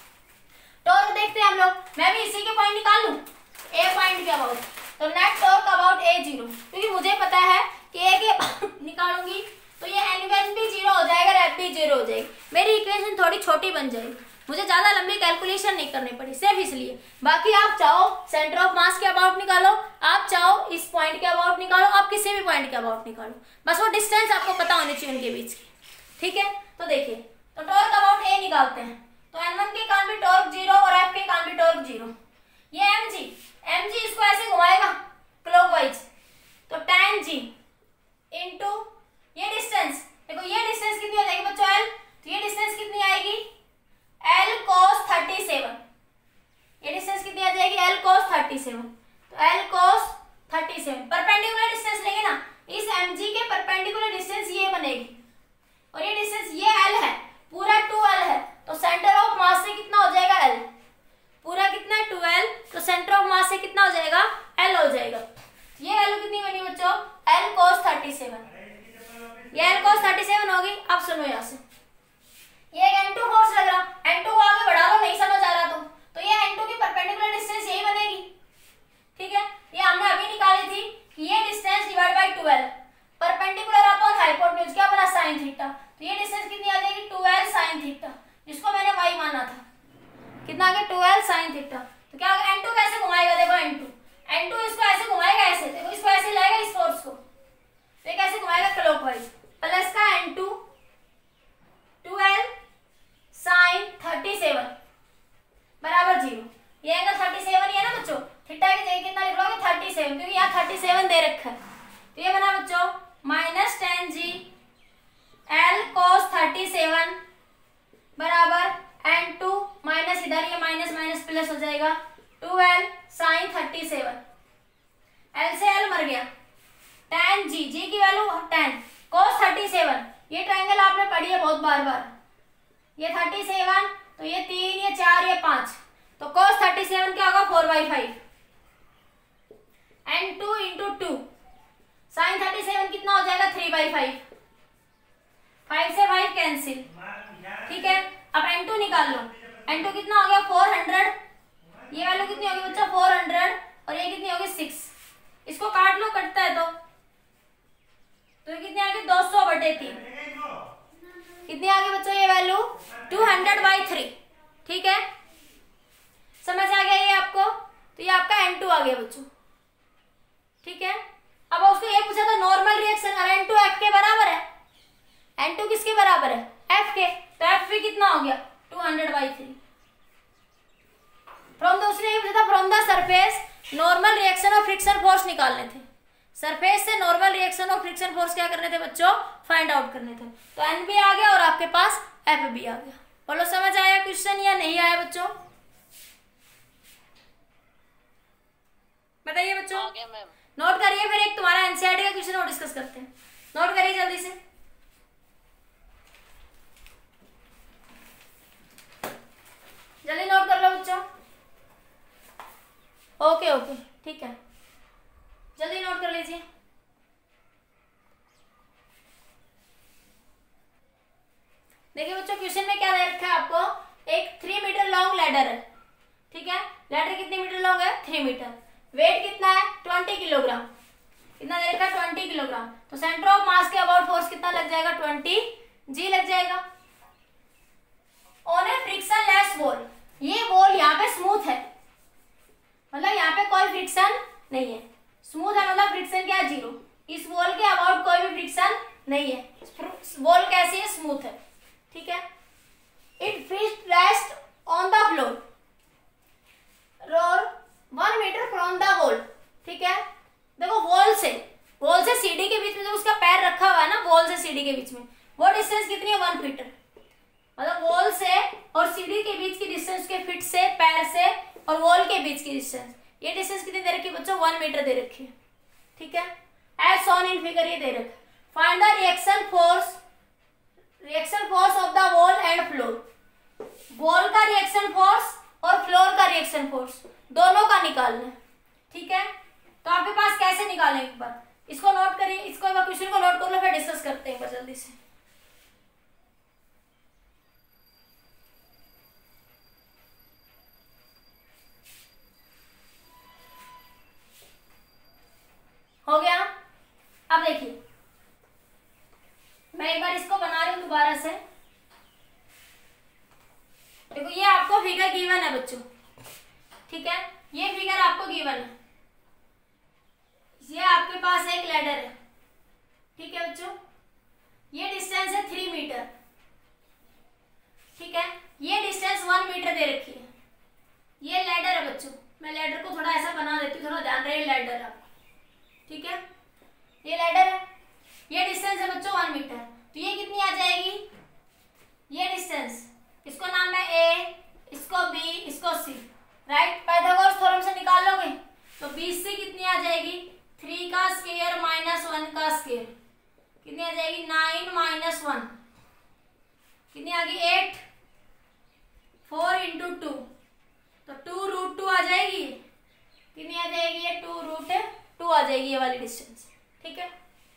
टॉर्क देखते हैं हम लोग, मैं भी इसी के पॉइंट निकाल लूं, ए पॉइंट के अबाउट, तो net torque about A zero, क्योंकि मुझे पता है कि ए के निकालूंगी तो ये एन वन भी जीरो हो जाएगा, एफ भी जीरो हो जाएगी, मेरी इक्वेशन थोड़ी छोटी बन जाएगी, मुझे ज्यादा लंबी कैलकुलेशन नहीं करनी पड़ी सिर्फ इसलिए। बाकी आप चाहो सेंटर ऑफ मास के अबाउट निकालो, आप चाहो इस पॉइंट के अबाउट निकालो, आप किसी भी पॉइंट के अबाउट निकालो, बस वो डिस्टेंस आपको पता होनी चाहिए उनके बीच की। ठीक है, तो देखिए, तो टॉर्क अबाउट ए निकालते हैं, तो एन वन के कान भी टॉर्क जीरो और एफ के कान भी टॉर्क जीरो। ये एम जी, एम जी इसको ऐसे घुमाएगा क्लॉकवाइज, तो टेन जी इंटू ये डिस्टेंस, देखो ये डिस्टेंस कितनी हो जाएगी बच्चों एल, तो ये डिस्टेंस कितनी आएगी एल कोस थर्टी सेवन, ये डिस्टेंस कितनी आ जाएगी एल कोस थर्टी सेवन, तो l cos thirty seven perpendicular distance लेंगे ना, इस mg के परपेंडिकुलर डिस्टेंस ये बनेगी और ये डिस्टेंस ये l है, पूरा टू एल है, तो सेंटर ऑफ मास से कितना हो जाएगा l, पूरा कितना है टू एल, तो सेंटर ऑफ मास से कितना हो जाएगा l हो जाएगा। ये वैल्यू कितनी बनी बच्चों l cos थर्टी सेवन, ये l cos थर्टी सेवन होगी। अब सुनो यहाँ से, ये एक एन टू फोर्स लग रहा, एन टू को आगे बढ़ा लो, नहीं समझ आ रहा तो तो ये एन टू की परपेंडिकुलर डिस्टेंस यही बनेगी। ठीक है, ये हमने अभी निकाली थी कि ये distance divide by twelve perpendicular upon hypotenuse क्या बना sin थीटा, तो ये डिस्टेंस कितनी आ जाएगी ट्वेल्व sin थीटा, जिसको मैंने y माना था, कितना आ गया ट्वेल्व sin थीटा। तो क्या होगा एन टू कैसे घुमाएगा, देखो एन टू एन टू इसको ऐसे घुमाएगा, ऐसे देखो इसको ऐसे लाएगा इस फोर्स को, तो ये कैसे घुमाएगा क्लॉकवाइज, प्लस का N two twelve sin thirty seven बराबर जीरो। ये एंगल थर्टी सेवन ही है ना बच्चों, थीटा की जगह कितना लिख लोगे थर्टी सेवन, क्योंकि यहाँ थर्टी सेवन दे रखा है, तो ये बना बच्चों minus ten G L cos thirty seven बराबर एन टू माइनस इधर ये माइनस माइनस प्लस हो जाएगा twelve sin thirty seven, L से एल मर गया, टेन जी, जी की value ten, cos thirty seven, ये ट्रायंगल आपने पढ़ी है बहुत बार बार, ये थर्टी सेवन, तो ये तीन, ये चार, ये पांच, तो कोस थर्टी सेवन क्या होगा four by five, N two into two, sine thirty seven कितना हो जाएगा थ्री बाई फाइव, फाइव से फाइव कैंसिल। ठीक है, अब एन टू निकाल लो, एन टू कितना हो गया फोर हंड्रेड, ये वैल्यू कितनी होगी बच्चा फोर हंड्रेड, और ये कितनी होगी सिक्स, इसको काट लो, कटता है तो तो ये कितनी आ गई दो सौ बटे तीन, कितनी आ गई बच्चों ये value two hundred by three. ठीक है, समझ आ गया ये आपको? तो ये आपका एन टू आ गया बच्चों। ठीक है, अब उसको ये पूछा था नॉर्मल रिएक्शन, और एन टू एफ के बराबर है। एन टू किसके बराबर है? एफ के। तो एफ भी कितना हो गया? Two hundred by three. From the उसने ये पूछा था from the surface normal reaction और फ्रिक्शन फोर्स निकालने थे। सरफेस से नॉर्मल रिएक्शन और फ्रिक्शन फोर्स क्या करने थे बच्चों? फाइंड आउट करने थे। तो एन भी आ गया और आपके पास एफ भी आ गया। बोलो समझ आया क्वेश्चन या नहीं आया बच्चों? बताइए बच्चों। आ गया मैम। नोट करिए, फिर एक तुम्हारा एनसीईआरटी का क्वेश्चन और डिस्कस करते हैं। नोट करिए जल्दी से। जल्दी नोट कर लो बच्चों। ओके ओके ठीक है, जल्दी नोट कर लीजिए। देखिए बच्चों, क्वेश्चन में क्या दे रखा है आपको? एक थ्री मीटर लॉन्ग लैडर है। ठीक है, लैडर कितने मीटर लॉन्ग है? Three metre. वेट कितना है? Twenty kilogram. कितना दे रखा है? Twenty kilogram. तो सेंटर ऑफ मास के अबाउट फोर्स कितना लग जाएगा? ट्वेंटी जी लग जाएगा। On a frictionless ball, ये बॉल यहाँ पे स्मूथ है, मतलब यहाँ पे कोई फ्रिक्शन नहीं है। स्मूथ है मतलब फ्रिक्शन क्या है? जीरो। इस बॉल के अबाउट कोई भी फ्रिक्शन नहीं है। बॉल कैसी है? स्मूथ है। ठीक है, it fit rest on the floor और one metre from the wall. ठीक है, देखो वॉल से वॉल से सीढ़ी के बीच में जो उसका पैर रखा हुआ है ना, वॉल से सीढ़ी के बीच में, वो डिस्टेंस कितनी है? One metre. मतलब वॉल से और सीढ़ी के बीच की डिस्टेंस के फिट से, पैर से और वॉल के बीच की डिस्टेंस, ये डिस्टेंस कितनी दे रखी है बच्चों? वन मीटर दे रखी है। ठीक है, एज शोन इन फिगर ये दे रखा है। Find the reaction force reaction force of the wall and floor. Wall का रिएक्शन फोर्स और फ्लोर का रिएक्शन फोर्स दोनों का निकालना है। ठीक है, तो आपके पास कैसे निकालेंगे? एक बार इसको नोट करिए, इसको क्वेश्चन को नोट कर लो, फिर डिस्कस करते हैं जल्दी से। हो गया? अब देखिए, मैं एक बार इसको बना रही हूं दोबारा से। देखो ये आपको फिगर गिवन है बच्चों। ठीक है, ये फिगर आपको गिवन है। ये आपके पास एक लैडर है। ठीक है बच्चों, ये डिस्टेंस है थ्री मीटर। ठीक है, ये डिस्टेंस वन मीटर दे रखी है। ये लैडर है बच्चों, मैं लैडर को थोड़ा ऐसा बना देती हूँ, थोड़ा ध्यान रहे लैडर है आपको। ठीक है, ये लैडर है, ये डिस्टेंस है बच्चों वन मीटर। तो ये कितनी आ जाएगी? ये डिस्टेंस, इसको नाम है ए, इसको बी, इसको सी। राइट, पाइथागोरस थ्योरम से निकाल लोगे तो बी सी कितनी आ जाएगी? थ्री का स्क्वायर माइनस वन का स्क्वायर कितनी आ जाएगी? नाइन माइनस वन कितनी आ गई? एट। फोर इंटू टू, तो टू रूट टू आ जाएगी। कितनी आ जाएगी? ये टू रूट टू आ जाएगी ये वाली डिस्टेंस। ठीक है,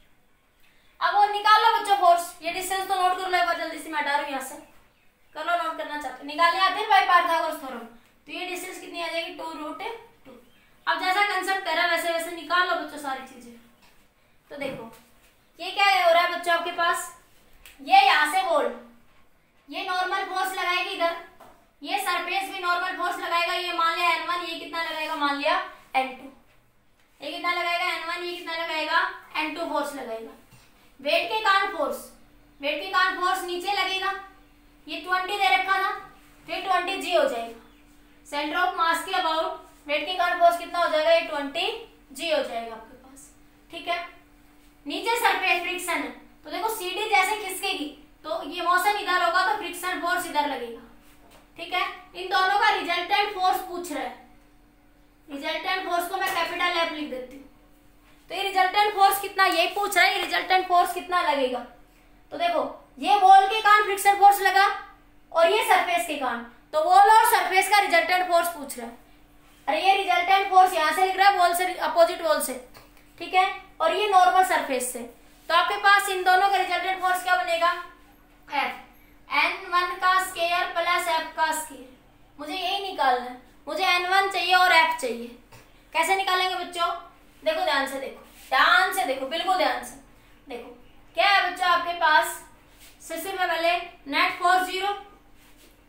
अब वो निकाल लो बच्चों फोर्स। ये डिस्टेंस तो नोट कर लो एक बार जल्दी से, मैं हटा रही हूँ यहाँ से। कर लो, नोट करना चाहते निकालने आते हैं बाय पाइथागोरस थ्योरम। तो ये डिस्टेंस कितनी आ जाएगी? Two root two. अब जैसा कंसेप्ट करा वैसे वैसे निकाल लो बच्चों सारी चीजें। तो देखो ये क्या हो रहा है बच्चों आपके पास? ये यहाँ से बॉल, ये नॉर्मल फोर्स लगाएगी इधर, ये सरफेस भी नॉर्मल फोर्स लगाएगा। ये मान लिया एन वन, ये कितना लगाएगा? मान लिया एन टू। ये कितना लगाएगा? N one. ये कितना लगाएगा? एन टू फोर्स लगाएगा। वेट के कारण फोर्स, वेट के कारण फोर्स नीचे लगेगा। ये ट्वेंटी दे रखा था, तो ये ट्वेंटी जी हो जाएगा। सेंटर ऑफ मास के अबाउट वेट के कारण फोर्स कितना हो जाएगा? ये ट्वेंटी जी हो जाएगा आपके पास। ठीक है, नीचे सरफेस फ्रिक्शन है, तो देखो सीढ़ी जैसे खिसकेगी तो ये मोशन इधर होगा तो फ्रिक्शन फोर्स इधर लगेगा। ठीक है, इन दोनों का रिजल्टेंट फोर्स पूछ रहा है। रिजल्टेंट फोर्स को मैं कैपिटल एफ लिख देती हूँ। तो ये रिजल्टेंट फोर्स कितना, ये पूछ रहा है, ये रिजल्टेंट फोर्स कितना लगेगा? तो देखो ये वॉल के कारण फ्रिक्शन फोर्स लगा और ये सरफेस के कारण, तो वॉल और सरफेस का रिजल्टेंट फोर्स पूछ रहा है। अरे ये रिजल्टेंट फोर्स यहाँ से लिख रहा है, वॉल से, अपोजिट वॉल से। ठीक है, और ये नॉर्मल सरफेस से। तो आपके पास इन दोनों का रिजल्टेंट फोर्स क्या बनेगा? एफ, एन वन का स्क्वायर प्लस एफ का स्क्वायर। मुझे यही निकालना है, मुझे एन वन चाहिए और एफ चाहिए। कैसे निकालेंगे बच्चों? देखो ध्यान से, देखो ध्यान से, देखो बिल्कुल ध्यान से। देखो क्या है बच्चों आपके पास? सबसे पहले नेट फोर्स जीरो,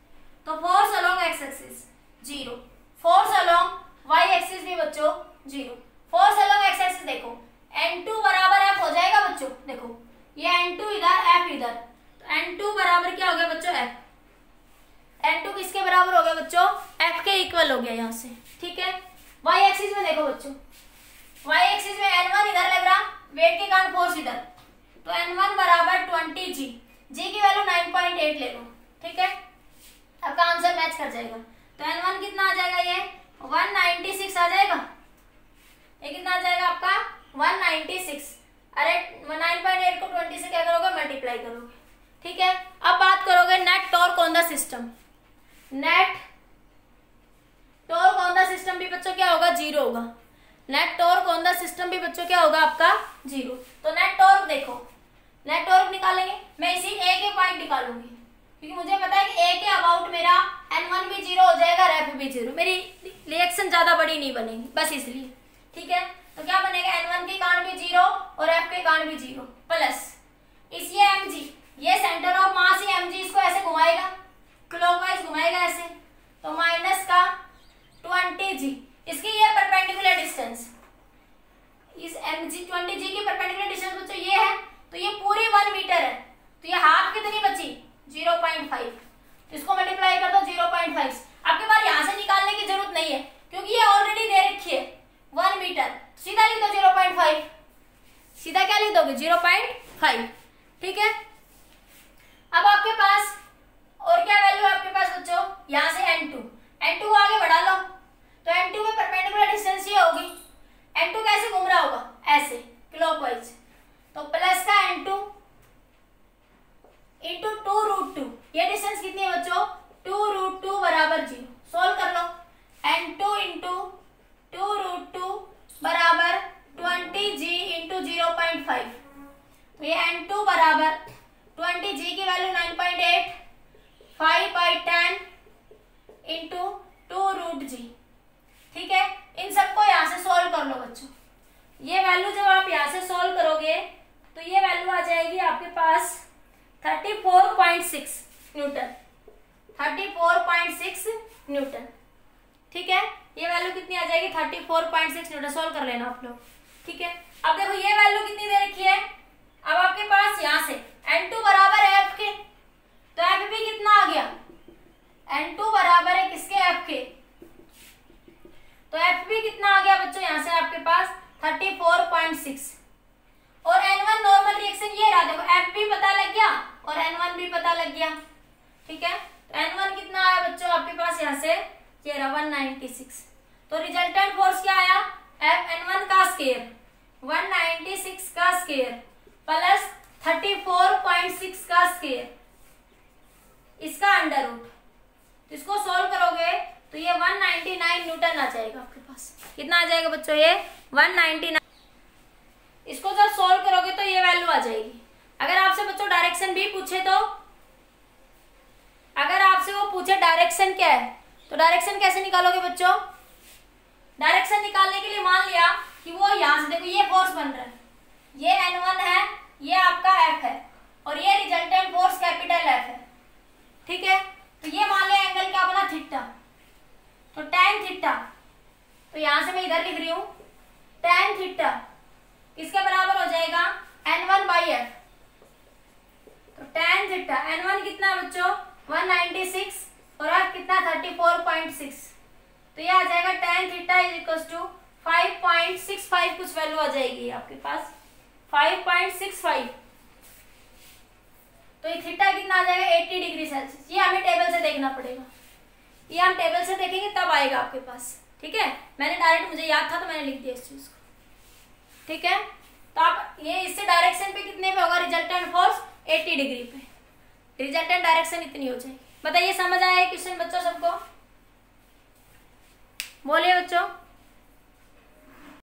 तो force along X axis zero, force along Y axis भी बच्चों zero. Force along X axis देखो एन टू बराबर एफ हो जाएगा बच्चों, देखो ये एन टू इधर एफ इधर, तो एन टू बराबर क्या हो गया बच्चों एफ, एन टू किसके बराबर हो गया बच्चों एफ के इक्वल हो गया यहाँ से, ठीक है। वाई एक्सिस में देखो बच्चों, वाई एक्सिस में एन वन इधर लग रहा, वेट के कारण फोर्स इधर, तो एन वन बराबर ट्वेंटी जी, जी की वैल्यू नाइन पॉइंट एट ले लो, ठीक है। आपका आंसर मैच कर जाएगा, तो एन वन कितना आ जाएगा ये वन नाइंटी सिक्स आ जाएगा, ये कितना आ जाएगा आपका वन नाइंटी सिक्स। अरे नाइन पॉइंट एट को ट्वेंटी से क्या करोगे मल्टीप्लाई करोगे, ठीक है। अब बात करोगे net torque on the system, net torque on the system भी बच्चों क्या होगा जीरो होगा, net torque on the system भी बच्चों क्या होगा आपका जीरो। तो नेट टॉर्क देखो, नेट टॉर्क निकालेंगे, मैं इसी ए के पॉइंट निकालूंगी क्योंकि मुझे पता है कि ए के अबाउट मेरा एन वन भी जीरो हो जाएगा और एफ भी जीरो, मेरी रिएक्शन ज्यादा बड़ी नहीं बनेगी बस इसलिए, ठीक है। तो क्या बनेगा एन वन के कारण भी जीरो और एफ के कारण भी जीरो, प्लस इस ये एम जी, ये सेंटर ऑफ मास ही एम जी, इसको ऐसे घुमाएगा क्लॉकवाइज घुमाएगा ऐसे, तो माइनस का ट्वेंटी जी, इसकी ये परपेंडिकुलर डिस्टेंस, इस एम जी ट्वेंटी जी की परपेंडिकुलर डिस्टेंस बच्चों ये है, तो ये पूरी वन मीटर है, तो ये हाफ कितनी बची जीरो पॉइंट फाइव, तो इसको मल्टीप्लाई कर दो जीरो पॉइंट फाइव। आपके पास यहाँ से निकालने की जरूरत नहीं है क्योंकि ये ऑलरेडी दे रखी है वन मीटर, सीधा लिख दो जीरो पॉइंट फाइव, सीधा क्या लिख दोगे जीरो पॉइंट फाइव, ठीक है। अब आपके पास और क्या वैल्यू है आपके पास बच्चों, यहाँ से एन टू, एन टू को आगे बढ़ा लो, तो एन टू में परपेंडिकुलर डिस्टेंस ये होगी, एन टू कैसे घूम रहा होगा ऐसे क्लॉकवाइज, तो प्लस का N two into two root two, ये डिस्टेंस कितनी है बच्चों टू रूट टू बराबर जीरो, सोल्व कर लो, N two into two root two बराबर twenty g into zero point five, तो ये एन टू बराबर ट्वेंटी जी की value nine point eight, five by ten into two root g, ठीक है। इन सबको यहाँ से सोल्व कर लो बच्चों, ये वैल्यू जब आप यहाँ से सोल्व करोगे तो ये वैल्यू आ जाएगी आपके पास thirty four point six newton, thirty four point six newton, ठीक है। ये वैल्यू कितनी आ जाएगी thirty four point six newton, solve कर लेना आप लोग, ठीक है। अब देखो ये वैल्यू कितनी दे रखी है, अब आपके पास यहाँ से एन टू बराबर है एफ के, तो एफ भी कितना आ गया एन टू बराबर है किसके एफ के, तो एफ भी कितना आ गया बच्चों यहाँ से आपके पास थर्टी फोर पॉइंट सिक्स, और एन वन नॉर्मल रिएक्शन ये रहा, देखो एफ भी पता लग गया और एन वन भी पता लग गया, ठीक है। तो एन वन कितना आया बच्चों आपके पास यहाँ से ये रहा वन नाइंटी सिक्स, तो रिजल्टेंट फोर्स क्या आया एफ एन वन का स्क्वायर वन नाइंटी सिक्स का square plus thirty four point six का स्क्वायर, इसका अंडर रूट, तो इसको सोल्व करोगे तो ये वन नाइंटी नाइन न्यूटन आ जाएगा आपके पास, कितना आ जाएगा बच्चों ये वन नाइंटी नाइन, इसको जब सोल्व करोगे तो ये वैल्यू आ जाएगी। अगर आपसे बच्चों डायरेक्शन भी पूछे तो, अगर आपसे वो पूछे डायरेक्शन क्या है तो डायरेक्शन कैसे निकालोगे बच्चों, डायरेक्शन निकालने के लिए मान लिया कि वो यहाँ से देखो ये फोर्स बन रहा है, ये एन वन है, ये आपका एफ है और ये रिजल्टेंट फोर्स कैपिटल एफ है, ठीक है। तो ये मान लिया एंगल क्या बना थीटा, तो tan थीटा, तो यहां से मैं इधर लिख रही हूं tan थीटा किसके बराबर हो जाएगा एन वन बाई एफ, तो tan थीटा एन वन कितना है बच्चों वन नाइंटी सिक्स और एफ कितना थर्टी फोर पॉइंट सिक्स, तो ये आ जाएगा tan theta is equal to five point six five, कुछ वैल्यू आ जाएगी आपके पास फाइव पॉइंट सिक्स फाइव, तो ये थीटा कितना आ जाएगा अस्सी डिग्री सेल्सियस, ये हमें टेबल से देखना पड़ेगा, ये हम टेबल से देखेंगे तब आएगा आपके पास, ठीक है। मैंने डायरेक्ट मुझे याद था तो मैंने लिख दिया इस चीज को, ठीक है। तो आप ये इससे डायरेक्शन पे कितने पे होगा रिजल्टेंट फोर्स अस्सी डिग्री पे, रिजल्टेंट डायरेक्शन इतनी हो जाएगी। बताइए समझ आया क्वेश्चन बच्चों सबको, बोलिए बच्चों।